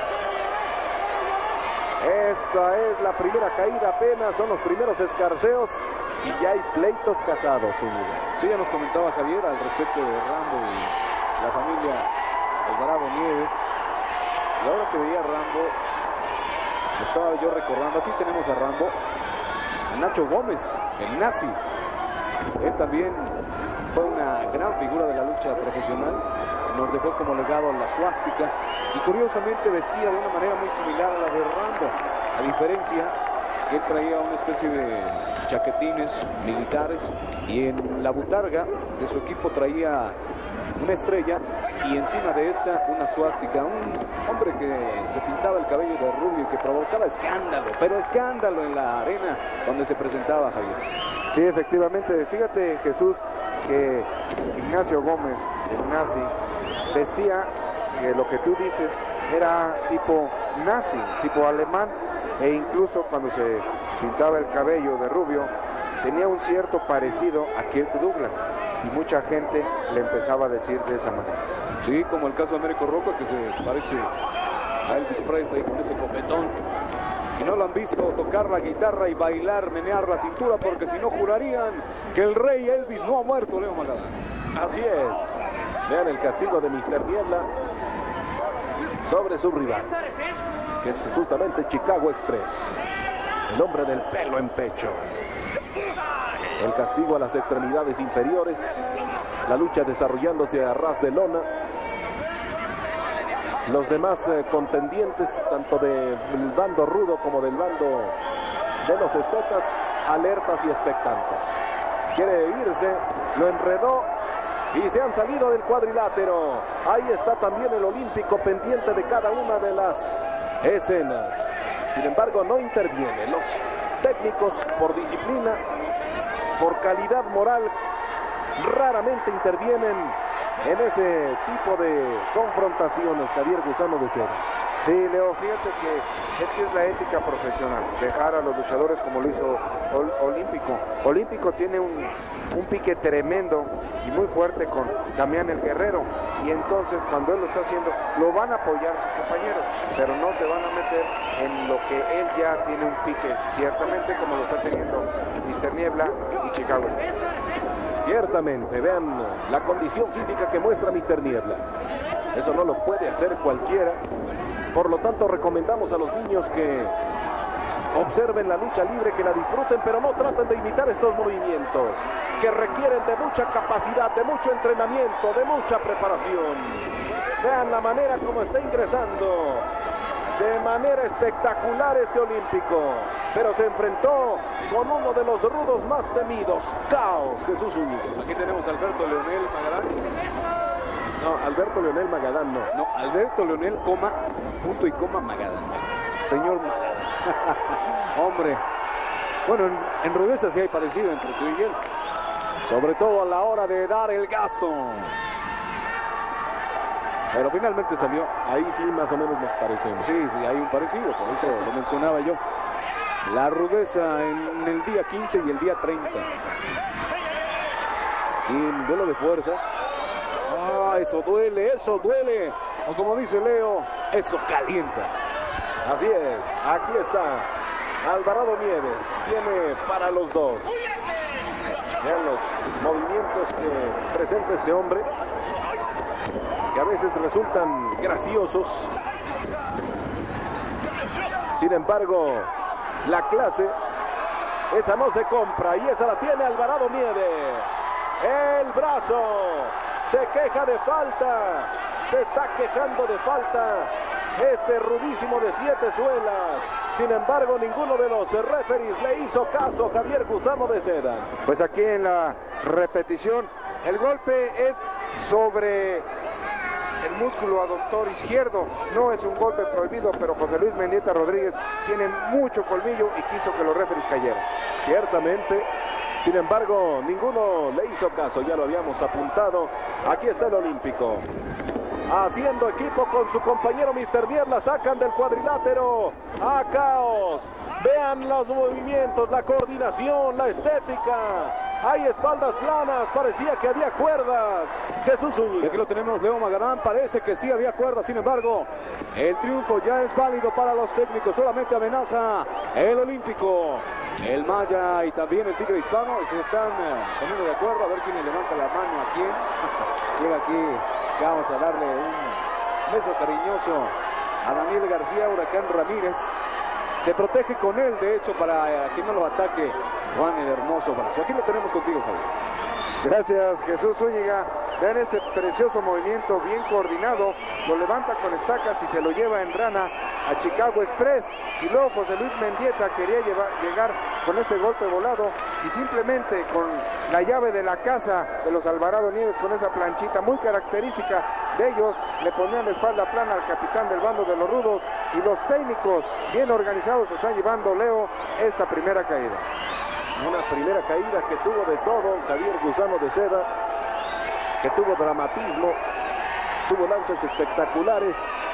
Esta es la primera caída apenas, son los primeros escarceos y ya hay pleitos casados. Sí, ya nos comentaba Javier al respecto de Rambo y la familia Alvarado Nieves. Y ahora que veía a Rambo, estaba yo recordando, aquí tenemos a Rambo, a Nacho Gómez, el nazi. Él también fue una gran figura de la lucha profesional, nos dejó como legado la suástica y curiosamente vestía de una manera muy similar a la de Rambo, a diferencia que él traía una especie de chaquetines militares y en la botarga de su equipo traía una estrella y encima de esta una suástica, un hombre que se pintaba el cabello de rubio y que provocaba escándalo, pero escándalo en la arena donde se presentaba, Javier. Sí, efectivamente, fíjate, Jesús, que Ignacio Gómez, el nazi, vestía, lo que tú dices, era tipo nazi, tipo alemán, e incluso cuando se pintaba el cabello de rubio, tenía un cierto parecido a Kirk Douglas, y mucha gente le empezaba a decir de esa manera. Sí, como el caso de Américo Roca, que se parece a Elvis Presley con ese copetón. Y no lo han visto tocar la guitarra y bailar, menear la cintura, porque si no jurarían que el rey Elvis no ha muerto, Leo Magadán. Así es. Vean el castigo de Mr. Niebla sobre su rival, que es justamente Chicago Express, el hombre del pelo en pecho. El castigo a las extremidades inferiores, la lucha desarrollándose a ras de lona. Los demás contendientes, tanto del bando rudo como del bando de los estetas, alertas y expectantes. Quiere irse, lo enredó y se han salido del cuadrilátero. Ahí está también el olímpico pendiente de cada una de las escenas. Sin embargo, no interviene. Los técnicos, por disciplina, por calidad moral, raramente intervienen en ese tipo de confrontaciones. Javier Gusano de Cera. Sí, Leo, fíjate que es la ética profesional, dejar a los luchadores como lo hizo Olímpico. Olímpico tiene un pique tremendo y muy fuerte con Damián el Guerrero, y entonces cuando él lo está haciendo, lo van a apoyar sus compañeros, pero no se van a meter en lo que él ya tiene un pique, ciertamente como lo está teniendo Mr. Niebla y Chicago. Ciertamente, vean la condición física que muestra Mr. Niebla. Eso no lo puede hacer cualquiera. Por lo tanto, recomendamos a los niños que observen la lucha libre, que la disfruten, pero no traten de imitar estos movimientos que requieren de mucha capacidad, de mucho entrenamiento, de mucha preparación. Vean la manera como está ingresando de manera espectacular este olímpico, pero se enfrentó con uno de los rudos más temidos, Caos Jesús Zúñiga. Aquí tenemos a Alberto Leonel Magadán. No, Alberto Leonel Magadán no. No, Alberto Leonel, coma, punto y coma, Magadán. Señor Magadán. Hombre, bueno, en rudeza sí hay parecido entre tú y él. Sobre todo a la hora de dar el gasto. Pero finalmente salió. Ahí sí más o menos nos parecemos. Sí, sí, hay un parecido, por eso lo mencionaba yo. La rudeza en el día 15 y el día 30. Y en duelo de fuerzas. Ah, eso duele, eso duele. O como dice Leo, eso calienta. Así es, aquí está Alvarado Nieves tiene para los dos. Vean los movimientos que presenta este hombre, que a veces resultan graciosos. Sin embargo, la clase, esa no se compra y esa la tiene Alvarado Nieves. El brazo, se queja de falta, se está quejando de falta este rudísimo de 7 suelas. Sin embargo, ninguno de los referees le hizo caso a Javier Gusano de Seda. Pues aquí en la repetición, el golpe es sobre el músculo aductor izquierdo. No es un golpe prohibido, pero José Luis Mendieta Rodríguez tiene mucho colmillo y quiso que los referees cayeran. Ciertamente. Sin embargo, ninguno le hizo caso, ya lo habíamos apuntado. Aquí está el olímpico, haciendo equipo con su compañero Mr. Niebla, sacan del cuadrilátero a Caos. Vean los movimientos, la coordinación, la estética. Hay espaldas planas, parecía que había cuerdas. Jesús Zúñiga. Aquí lo tenemos, Leo Magadán, parece que sí había cuerdas, sin embargo, el triunfo ya es válido para los técnicos, solamente amenaza el olímpico. El Maya y también el Tigre Hispano se están poniendo de acuerdo a ver quién le levanta la mano a quién. Llega aquí, vamos a darle un beso cariñoso a Daniel García, Huracán Ramírez. Se protege con él, de hecho, para que no lo ataque Juan el hermoso brazo. Aquí lo tenemos contigo, Javier. Gracias, Jesús Zúñiga. Vean este precioso movimiento bien coordinado. Lo levanta con estacas y se lo lleva en rana a Chicago Express. Y luego José Luis Mendieta quería llegar con ese golpe volado y simplemente con la llave de la casa de los Alvarado Nieves, con esa planchita muy característica de ellos, le ponían la espalda plana al capitán del bando de los rudos, y los técnicos bien organizados están llevando, Leo, esta primera caída. Una primera caída que tuvo de todo Javier Gusano de Seda, que tuvo dramatismo, tuvo lances espectaculares,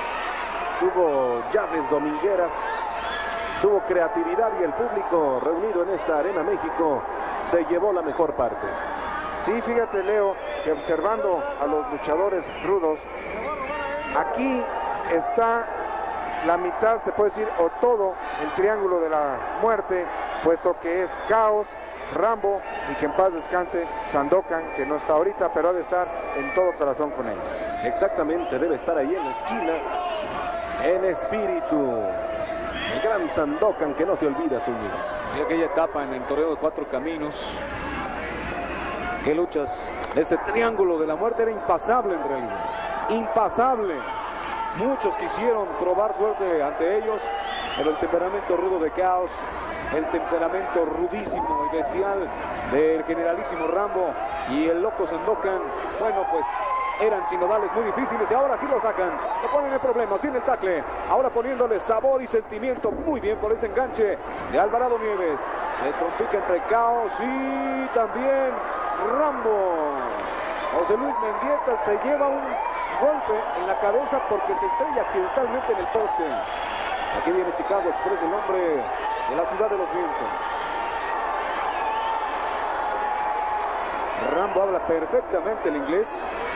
tuvo llaves domingueras, tuvo creatividad, y el público reunido en esta Arena México se llevó la mejor parte. Sí, fíjate, Leo, que observando a los luchadores rudos, aquí está la mitad, se puede decir, o todo el triángulo de la muerte, puesto que es Caos, Rambo y que en paz descanse Sandokan, que no está ahorita, pero ha de estar en todo corazón con ellos. Exactamente, debe estar ahí en la esquina, en espíritu. El gran Sandokan, que no se olvida, Zúñiga. Y aquella etapa en el torneo de 4 caminos, qué luchas. Ese triángulo de la muerte era impasable en realidad. Impasable. Muchos quisieron probar suerte ante ellos, pero el temperamento rudo de Caos, el temperamento rudísimo y bestial del generalísimo Rambo y el loco Sandokan, bueno, pues eran sinodales muy difíciles, y ahora aquí lo sacan, lo ponen en problemas. Viene el tackle, ahora poniéndole sabor y sentimiento, muy bien por ese enganche de Alvarado Nieves. Se trompica entre Caos y también Rambo. José Luis Mendieta se lleva un golpe en la cabeza porque se estrella accidentalmente en el poste. Aquí viene Chicago Express, el hombre de la ciudad de los vientos. Rambo habla perfectamente el inglés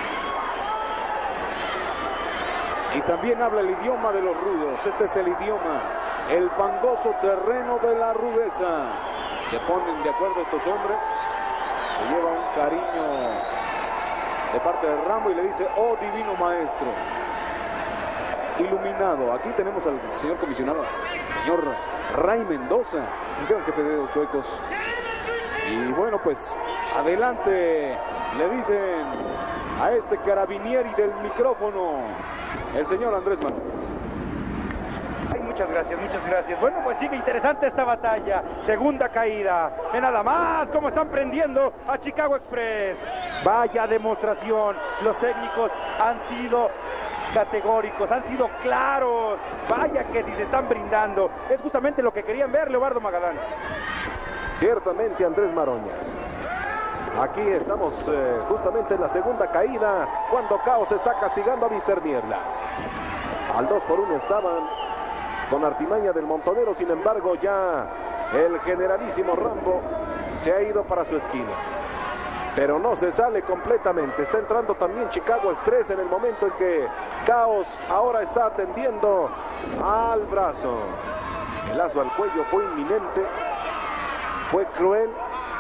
y también habla el idioma de los rudos. Este es el idioma, el fangoso terreno de la rudeza. Se ponen de acuerdo estos hombres, se lleva un cariño de parte de Rambo y le dice: oh divino maestro, iluminado. Aquí tenemos al señor comisionado, señor Ray Mendoza, un gran jefe de los chuecos. Y bueno, pues adelante le dicen a este carabinieri del micrófono, el señor Andrés Manuel. Ay, muchas gracias, muchas gracias. Bueno, pues sigue interesante esta batalla. Segunda caída. Ve nada más cómo están prendiendo a Chicago Express. Vaya demostración. Los técnicos han sido categóricos, han sido claros. Vaya que si se están brindando. Es justamente lo que querían ver, Leobardo Magadán. Ciertamente, Andrés Maroñas. Aquí estamos justamente en la segunda caída, cuando Caos está castigando a Mr. Niebla. Al 2-1 estaban con artimaña del montonero. Sin embargo, ya el generalísimo Rambo se ha ido para su esquina, pero no se sale completamente. Está entrando también Chicago Express en el momento en que Caos ahora está atendiendo al brazo. El lazo al cuello fue inminente, fue cruel.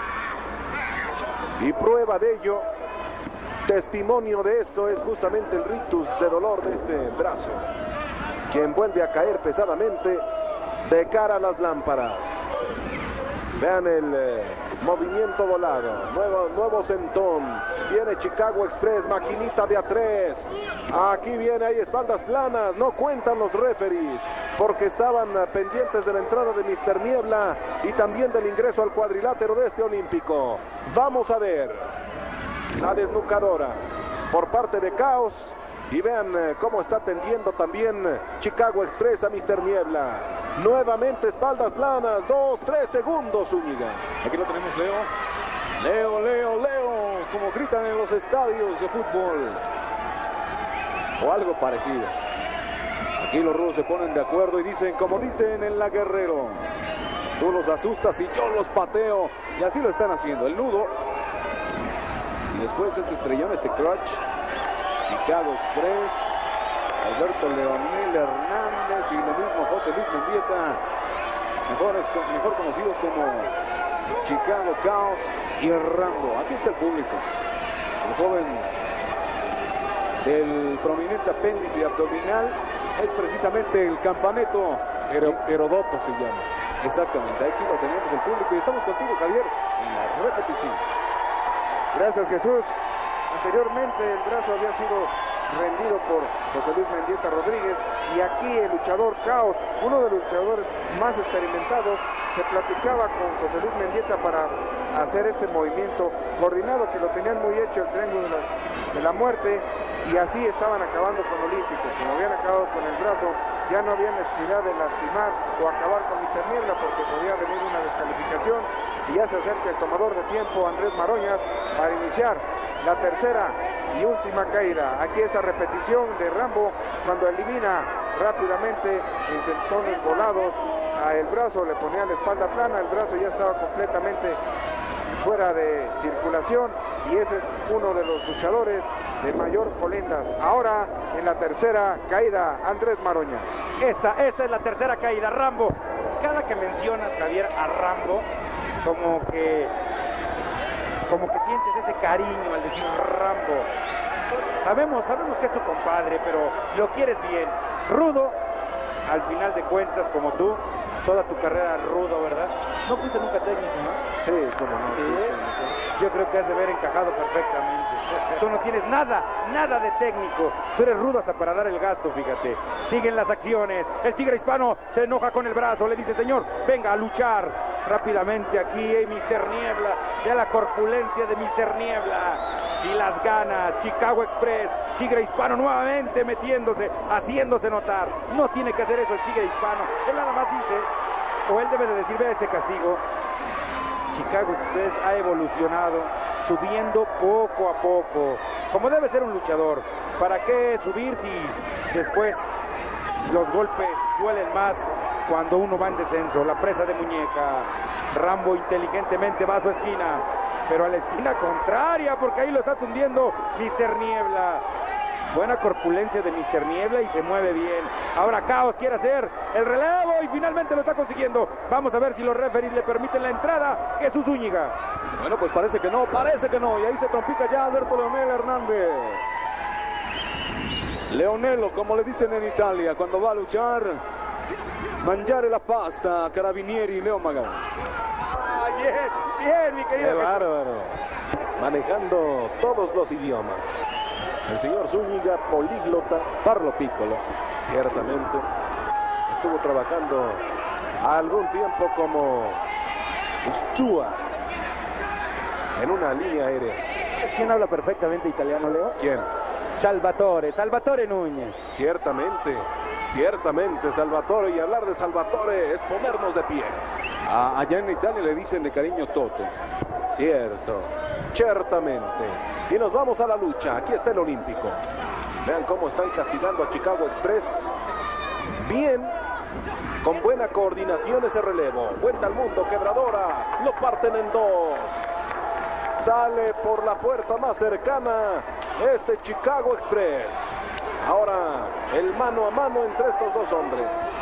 Y prueba de ello, testimonio de esto, es justamente el rictus de dolor de este brazo, quien vuelve a caer pesadamente de cara a las lámparas. Vean el movimiento volado, nuevo sentón. Viene Chicago Express, maquinita de A3. Aquí viene, hay espaldas planas, no cuentan los referees, porque estaban pendientes de la entrada de Mr. Niebla y también del ingreso al cuadrilátero de este olímpico. Vamos a ver la desnucadora por parte de Caos. Y vean cómo está tendiendo también Chicago Express a Mr. Niebla. Nuevamente espaldas planas, 2, 3 segundos, Zúñiga. Aquí lo tenemos, Leo. Leo, Leo, Leo, como gritan en los estadios de fútbol. O algo parecido. Aquí los rudos se ponen de acuerdo y dicen, como dicen en la Guerrero, tú los asustas y yo los pateo. Y así lo están haciendo, el nudo. Y después ese estrellón, este crutch. Chicago Express, Alberto Leonel Hernández y lo mismo José Luis Mendieta, mejor conocidos como Chicago Chaos y Rambo. Aquí está el público. El joven del prominente apéndice abdominal es precisamente el campaneto Herodoto se llama. Exactamente, aquí lo tenemos el público y estamos contigo, Javier, en la repetición. Gracias, Jesús. Anteriormente el brazo había sido rendido por José Luis Mendieta Rodríguez y aquí el luchador Caos, uno de los luchadores más experimentados, se platicaba con José Luis Mendieta para hacer este movimiento coordinado que lo tenían muy hecho, el triángulo de la muerte, y así estaban acabando con Olímpico. Como habían acabado con el brazo, ya no había necesidad de lastimar o acabar con Mr. Niebla porque podía venir una descalificación. Y ya se acerca el tomador de tiempo, Andrés Maroñas, para iniciar la tercera y última caída. Aquí esta repetición de Rambo cuando elimina rápidamente en sentones volados a el brazo, le ponía la espalda plana, el brazo ya estaba completamente fuera de circulación y ese es uno de los luchadores de mayor polendas. Ahora en la tercera caída, Andrés Maroñas. Esta es la tercera caída, Rambo. Cada que mencionas, Javier, a Rambo, como que sientes ese cariño al decir Rambo. Sabemos que es tu compadre, pero lo quieres bien. Rudo, al final de cuentas, como tú, toda tu carrera rudo, ¿verdad? No fuiste nunca técnico, ¿no? Sí, como no. Sí. Yo creo que has de haber encajado perfectamente. Tú no tienes nada de técnico. Tú eres rudo hasta para dar el gasto, fíjate. Siguen las acciones. El Tigre Hispano se enoja con el brazo. Le dice, señor, venga a luchar. Rápidamente aquí, Mr. Niebla. Vea la corpulencia de Mr. Niebla. Y las ganas. Chicago Express. Tigre Hispano nuevamente metiéndose, haciéndose notar. No tiene que hacer eso el Tigre Hispano. Él nada más dice, o él debe de decir, vea este castigo. Chicago Express ha evolucionado, subiendo poco a poco, como debe ser un luchador. ¿Para qué subir si después los golpes duelen más cuando uno va en descenso? La presa de muñeca. Rambo inteligentemente va a su esquina, pero a la esquina contraria, porque ahí lo está tundiendo Mr. Niebla. Buena corpulencia de Mr. Niebla y se mueve bien. Ahora Caos quiere hacer el relevo y finalmente lo está consiguiendo. Vamos a ver si los referees le permiten la entrada. Jesús Zúñiga. Bueno, pues parece que no. Y ahí se trompica ya Alberto Leonel Hernández. Leonelo, como le dicen en Italia, cuando va a luchar, mangiare la pasta, Carabinieri, Leo Magallón. Bien, mi querido. Qué bárbaro. Manejando todos los idiomas. El señor Zúñiga, políglota, parlo piccolo, ciertamente. Estuvo trabajando algún tiempo como Stuart en una línea aérea. ¿Es quien habla perfectamente italiano, Leo? ¿Quién? Salvatore Núñez. Ciertamente, Salvatore, y hablar de Salvatore es ponernos de pie. Allá en Italia le dicen de cariño Toto. Cierto, ciertamente. Y nos vamos a la lucha. Aquí está el olímpico. Vean cómo están castigando a Chicago Express. Bien, con buena coordinación ese relevo. Vuelta al mundo, quebradora. Lo parten en dos. Sale por la puerta más cercana este Chicago Express. Ahora el mano a mano entre estos dos hombres.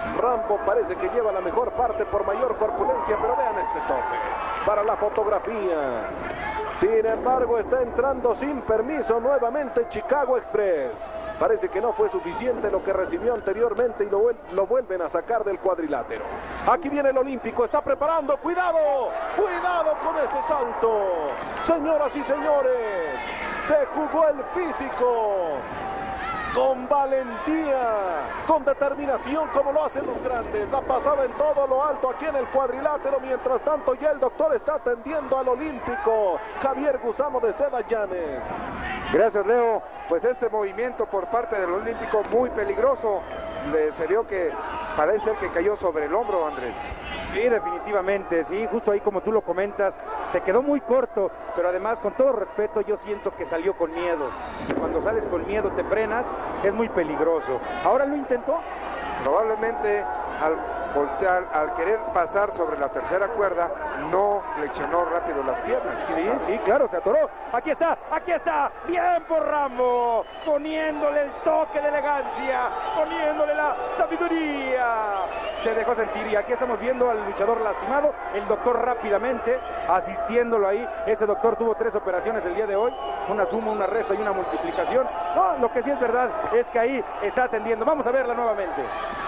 Rambo parece que lleva la mejor parte por mayor corpulencia, pero vean este tope para la fotografía. Sin embargo, está entrando sin permiso nuevamente Chicago Express. Parece que no fue suficiente lo que recibió anteriormente y lo vuelven a sacar del cuadrilátero. Aquí viene el olímpico, está preparando. ¡Cuidado! ¡Cuidado con ese salto! Señoras y señores, se jugó el físico. Con valentía, con determinación, como lo hacen los grandes. La pasaba en todo lo alto aquí en el cuadrilátero. Mientras tanto, ya el doctor está atendiendo al olímpico Javier Gusano de Seda Llanes. Gracias, Leo. Pues este movimiento por parte del olímpico muy peligroso. Se vio que parece ser que cayó sobre el hombro, Andrés. Sí, definitivamente, sí, justo ahí como tú lo comentas, se quedó muy corto, pero además, con todo respeto, yo siento que salió con miedo. Y cuando sales con miedo te frenas, es muy peligroso. ¿Ahora lo intentó? Probablemente al voltear, al querer pasar sobre la tercera cuerda, no flexionó rápido las piernas. Sí, claro, se atoró. Aquí está, bien por Rambo, poniéndole el toque de elegancia, poniéndole la sabiduría. Se dejó sentir y aquí estamos viendo al luchador lastimado, el doctor rápidamente asistiéndolo ahí. Este doctor tuvo 3 operaciones el día de hoy, una suma, una resta y una multiplicación. No, lo que sí es verdad es que ahí está atendiendo. Vamos a verla nuevamente.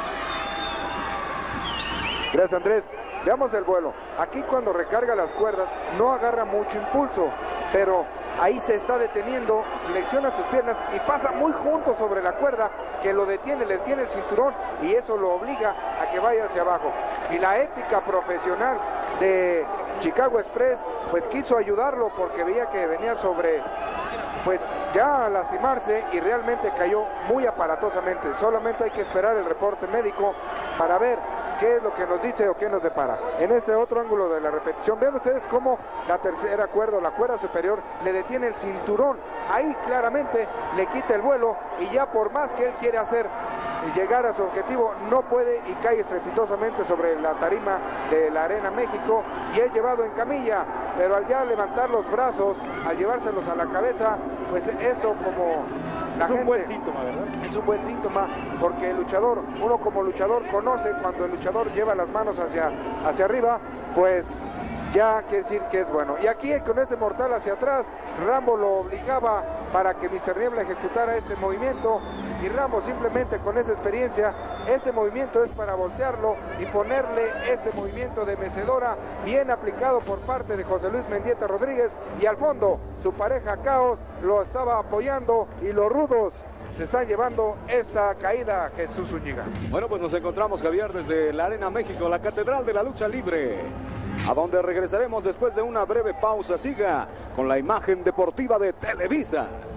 Gracias, Andrés. Veamos el vuelo. Aquí cuando recarga las cuerdas no agarra mucho impulso, pero ahí se está deteniendo, flexiona sus piernas y pasa muy junto sobre la cuerda que lo detiene, le detiene el cinturón y eso lo obliga a que vaya hacia abajo. Y la ética profesional de Chicago Express pues quiso ayudarlo porque veía que venía sobre, pues ya a lastimarse y realmente cayó muy aparatosamente. Solamente hay que esperar el reporte médico para ver qué es lo que nos dice o qué nos depara. En este otro ángulo de la repetición, vean ustedes cómo la tercera cuerda, la cuerda superior, le detiene el cinturón. Ahí claramente le quita el vuelo y ya por más que él quiere hacer llegar a su objetivo, no puede y cae estrepitosamente sobre la tarima de la Arena México y es llevado en camilla, pero al ya levantar los brazos, al llevárselos a la cabeza, pues eso como la gente, un buen síntoma, ¿verdad? Es un buen síntoma porque el luchador, uno como luchador conoce cuando el luchador lleva las manos hacia arriba, pues ya quiere decir que es bueno. Y aquí con ese mortal hacia atrás, Rambo lo obligaba para que Mr. Niebla ejecutara este movimiento y Rambo simplemente con esa experiencia, este movimiento es para voltearlo y ponerle este movimiento de mecedora bien aplicado por parte de José Luis Mendieta Rodríguez y al fondo su pareja Caos lo estaba apoyando y los rudos se están llevando esta caída, Jesús Zúñiga. Bueno, pues nos encontramos, Javier, desde la Arena México, la Catedral de la Lucha Libre, a donde regresaremos después de una breve pausa. Siga con la imagen deportiva de Televisa.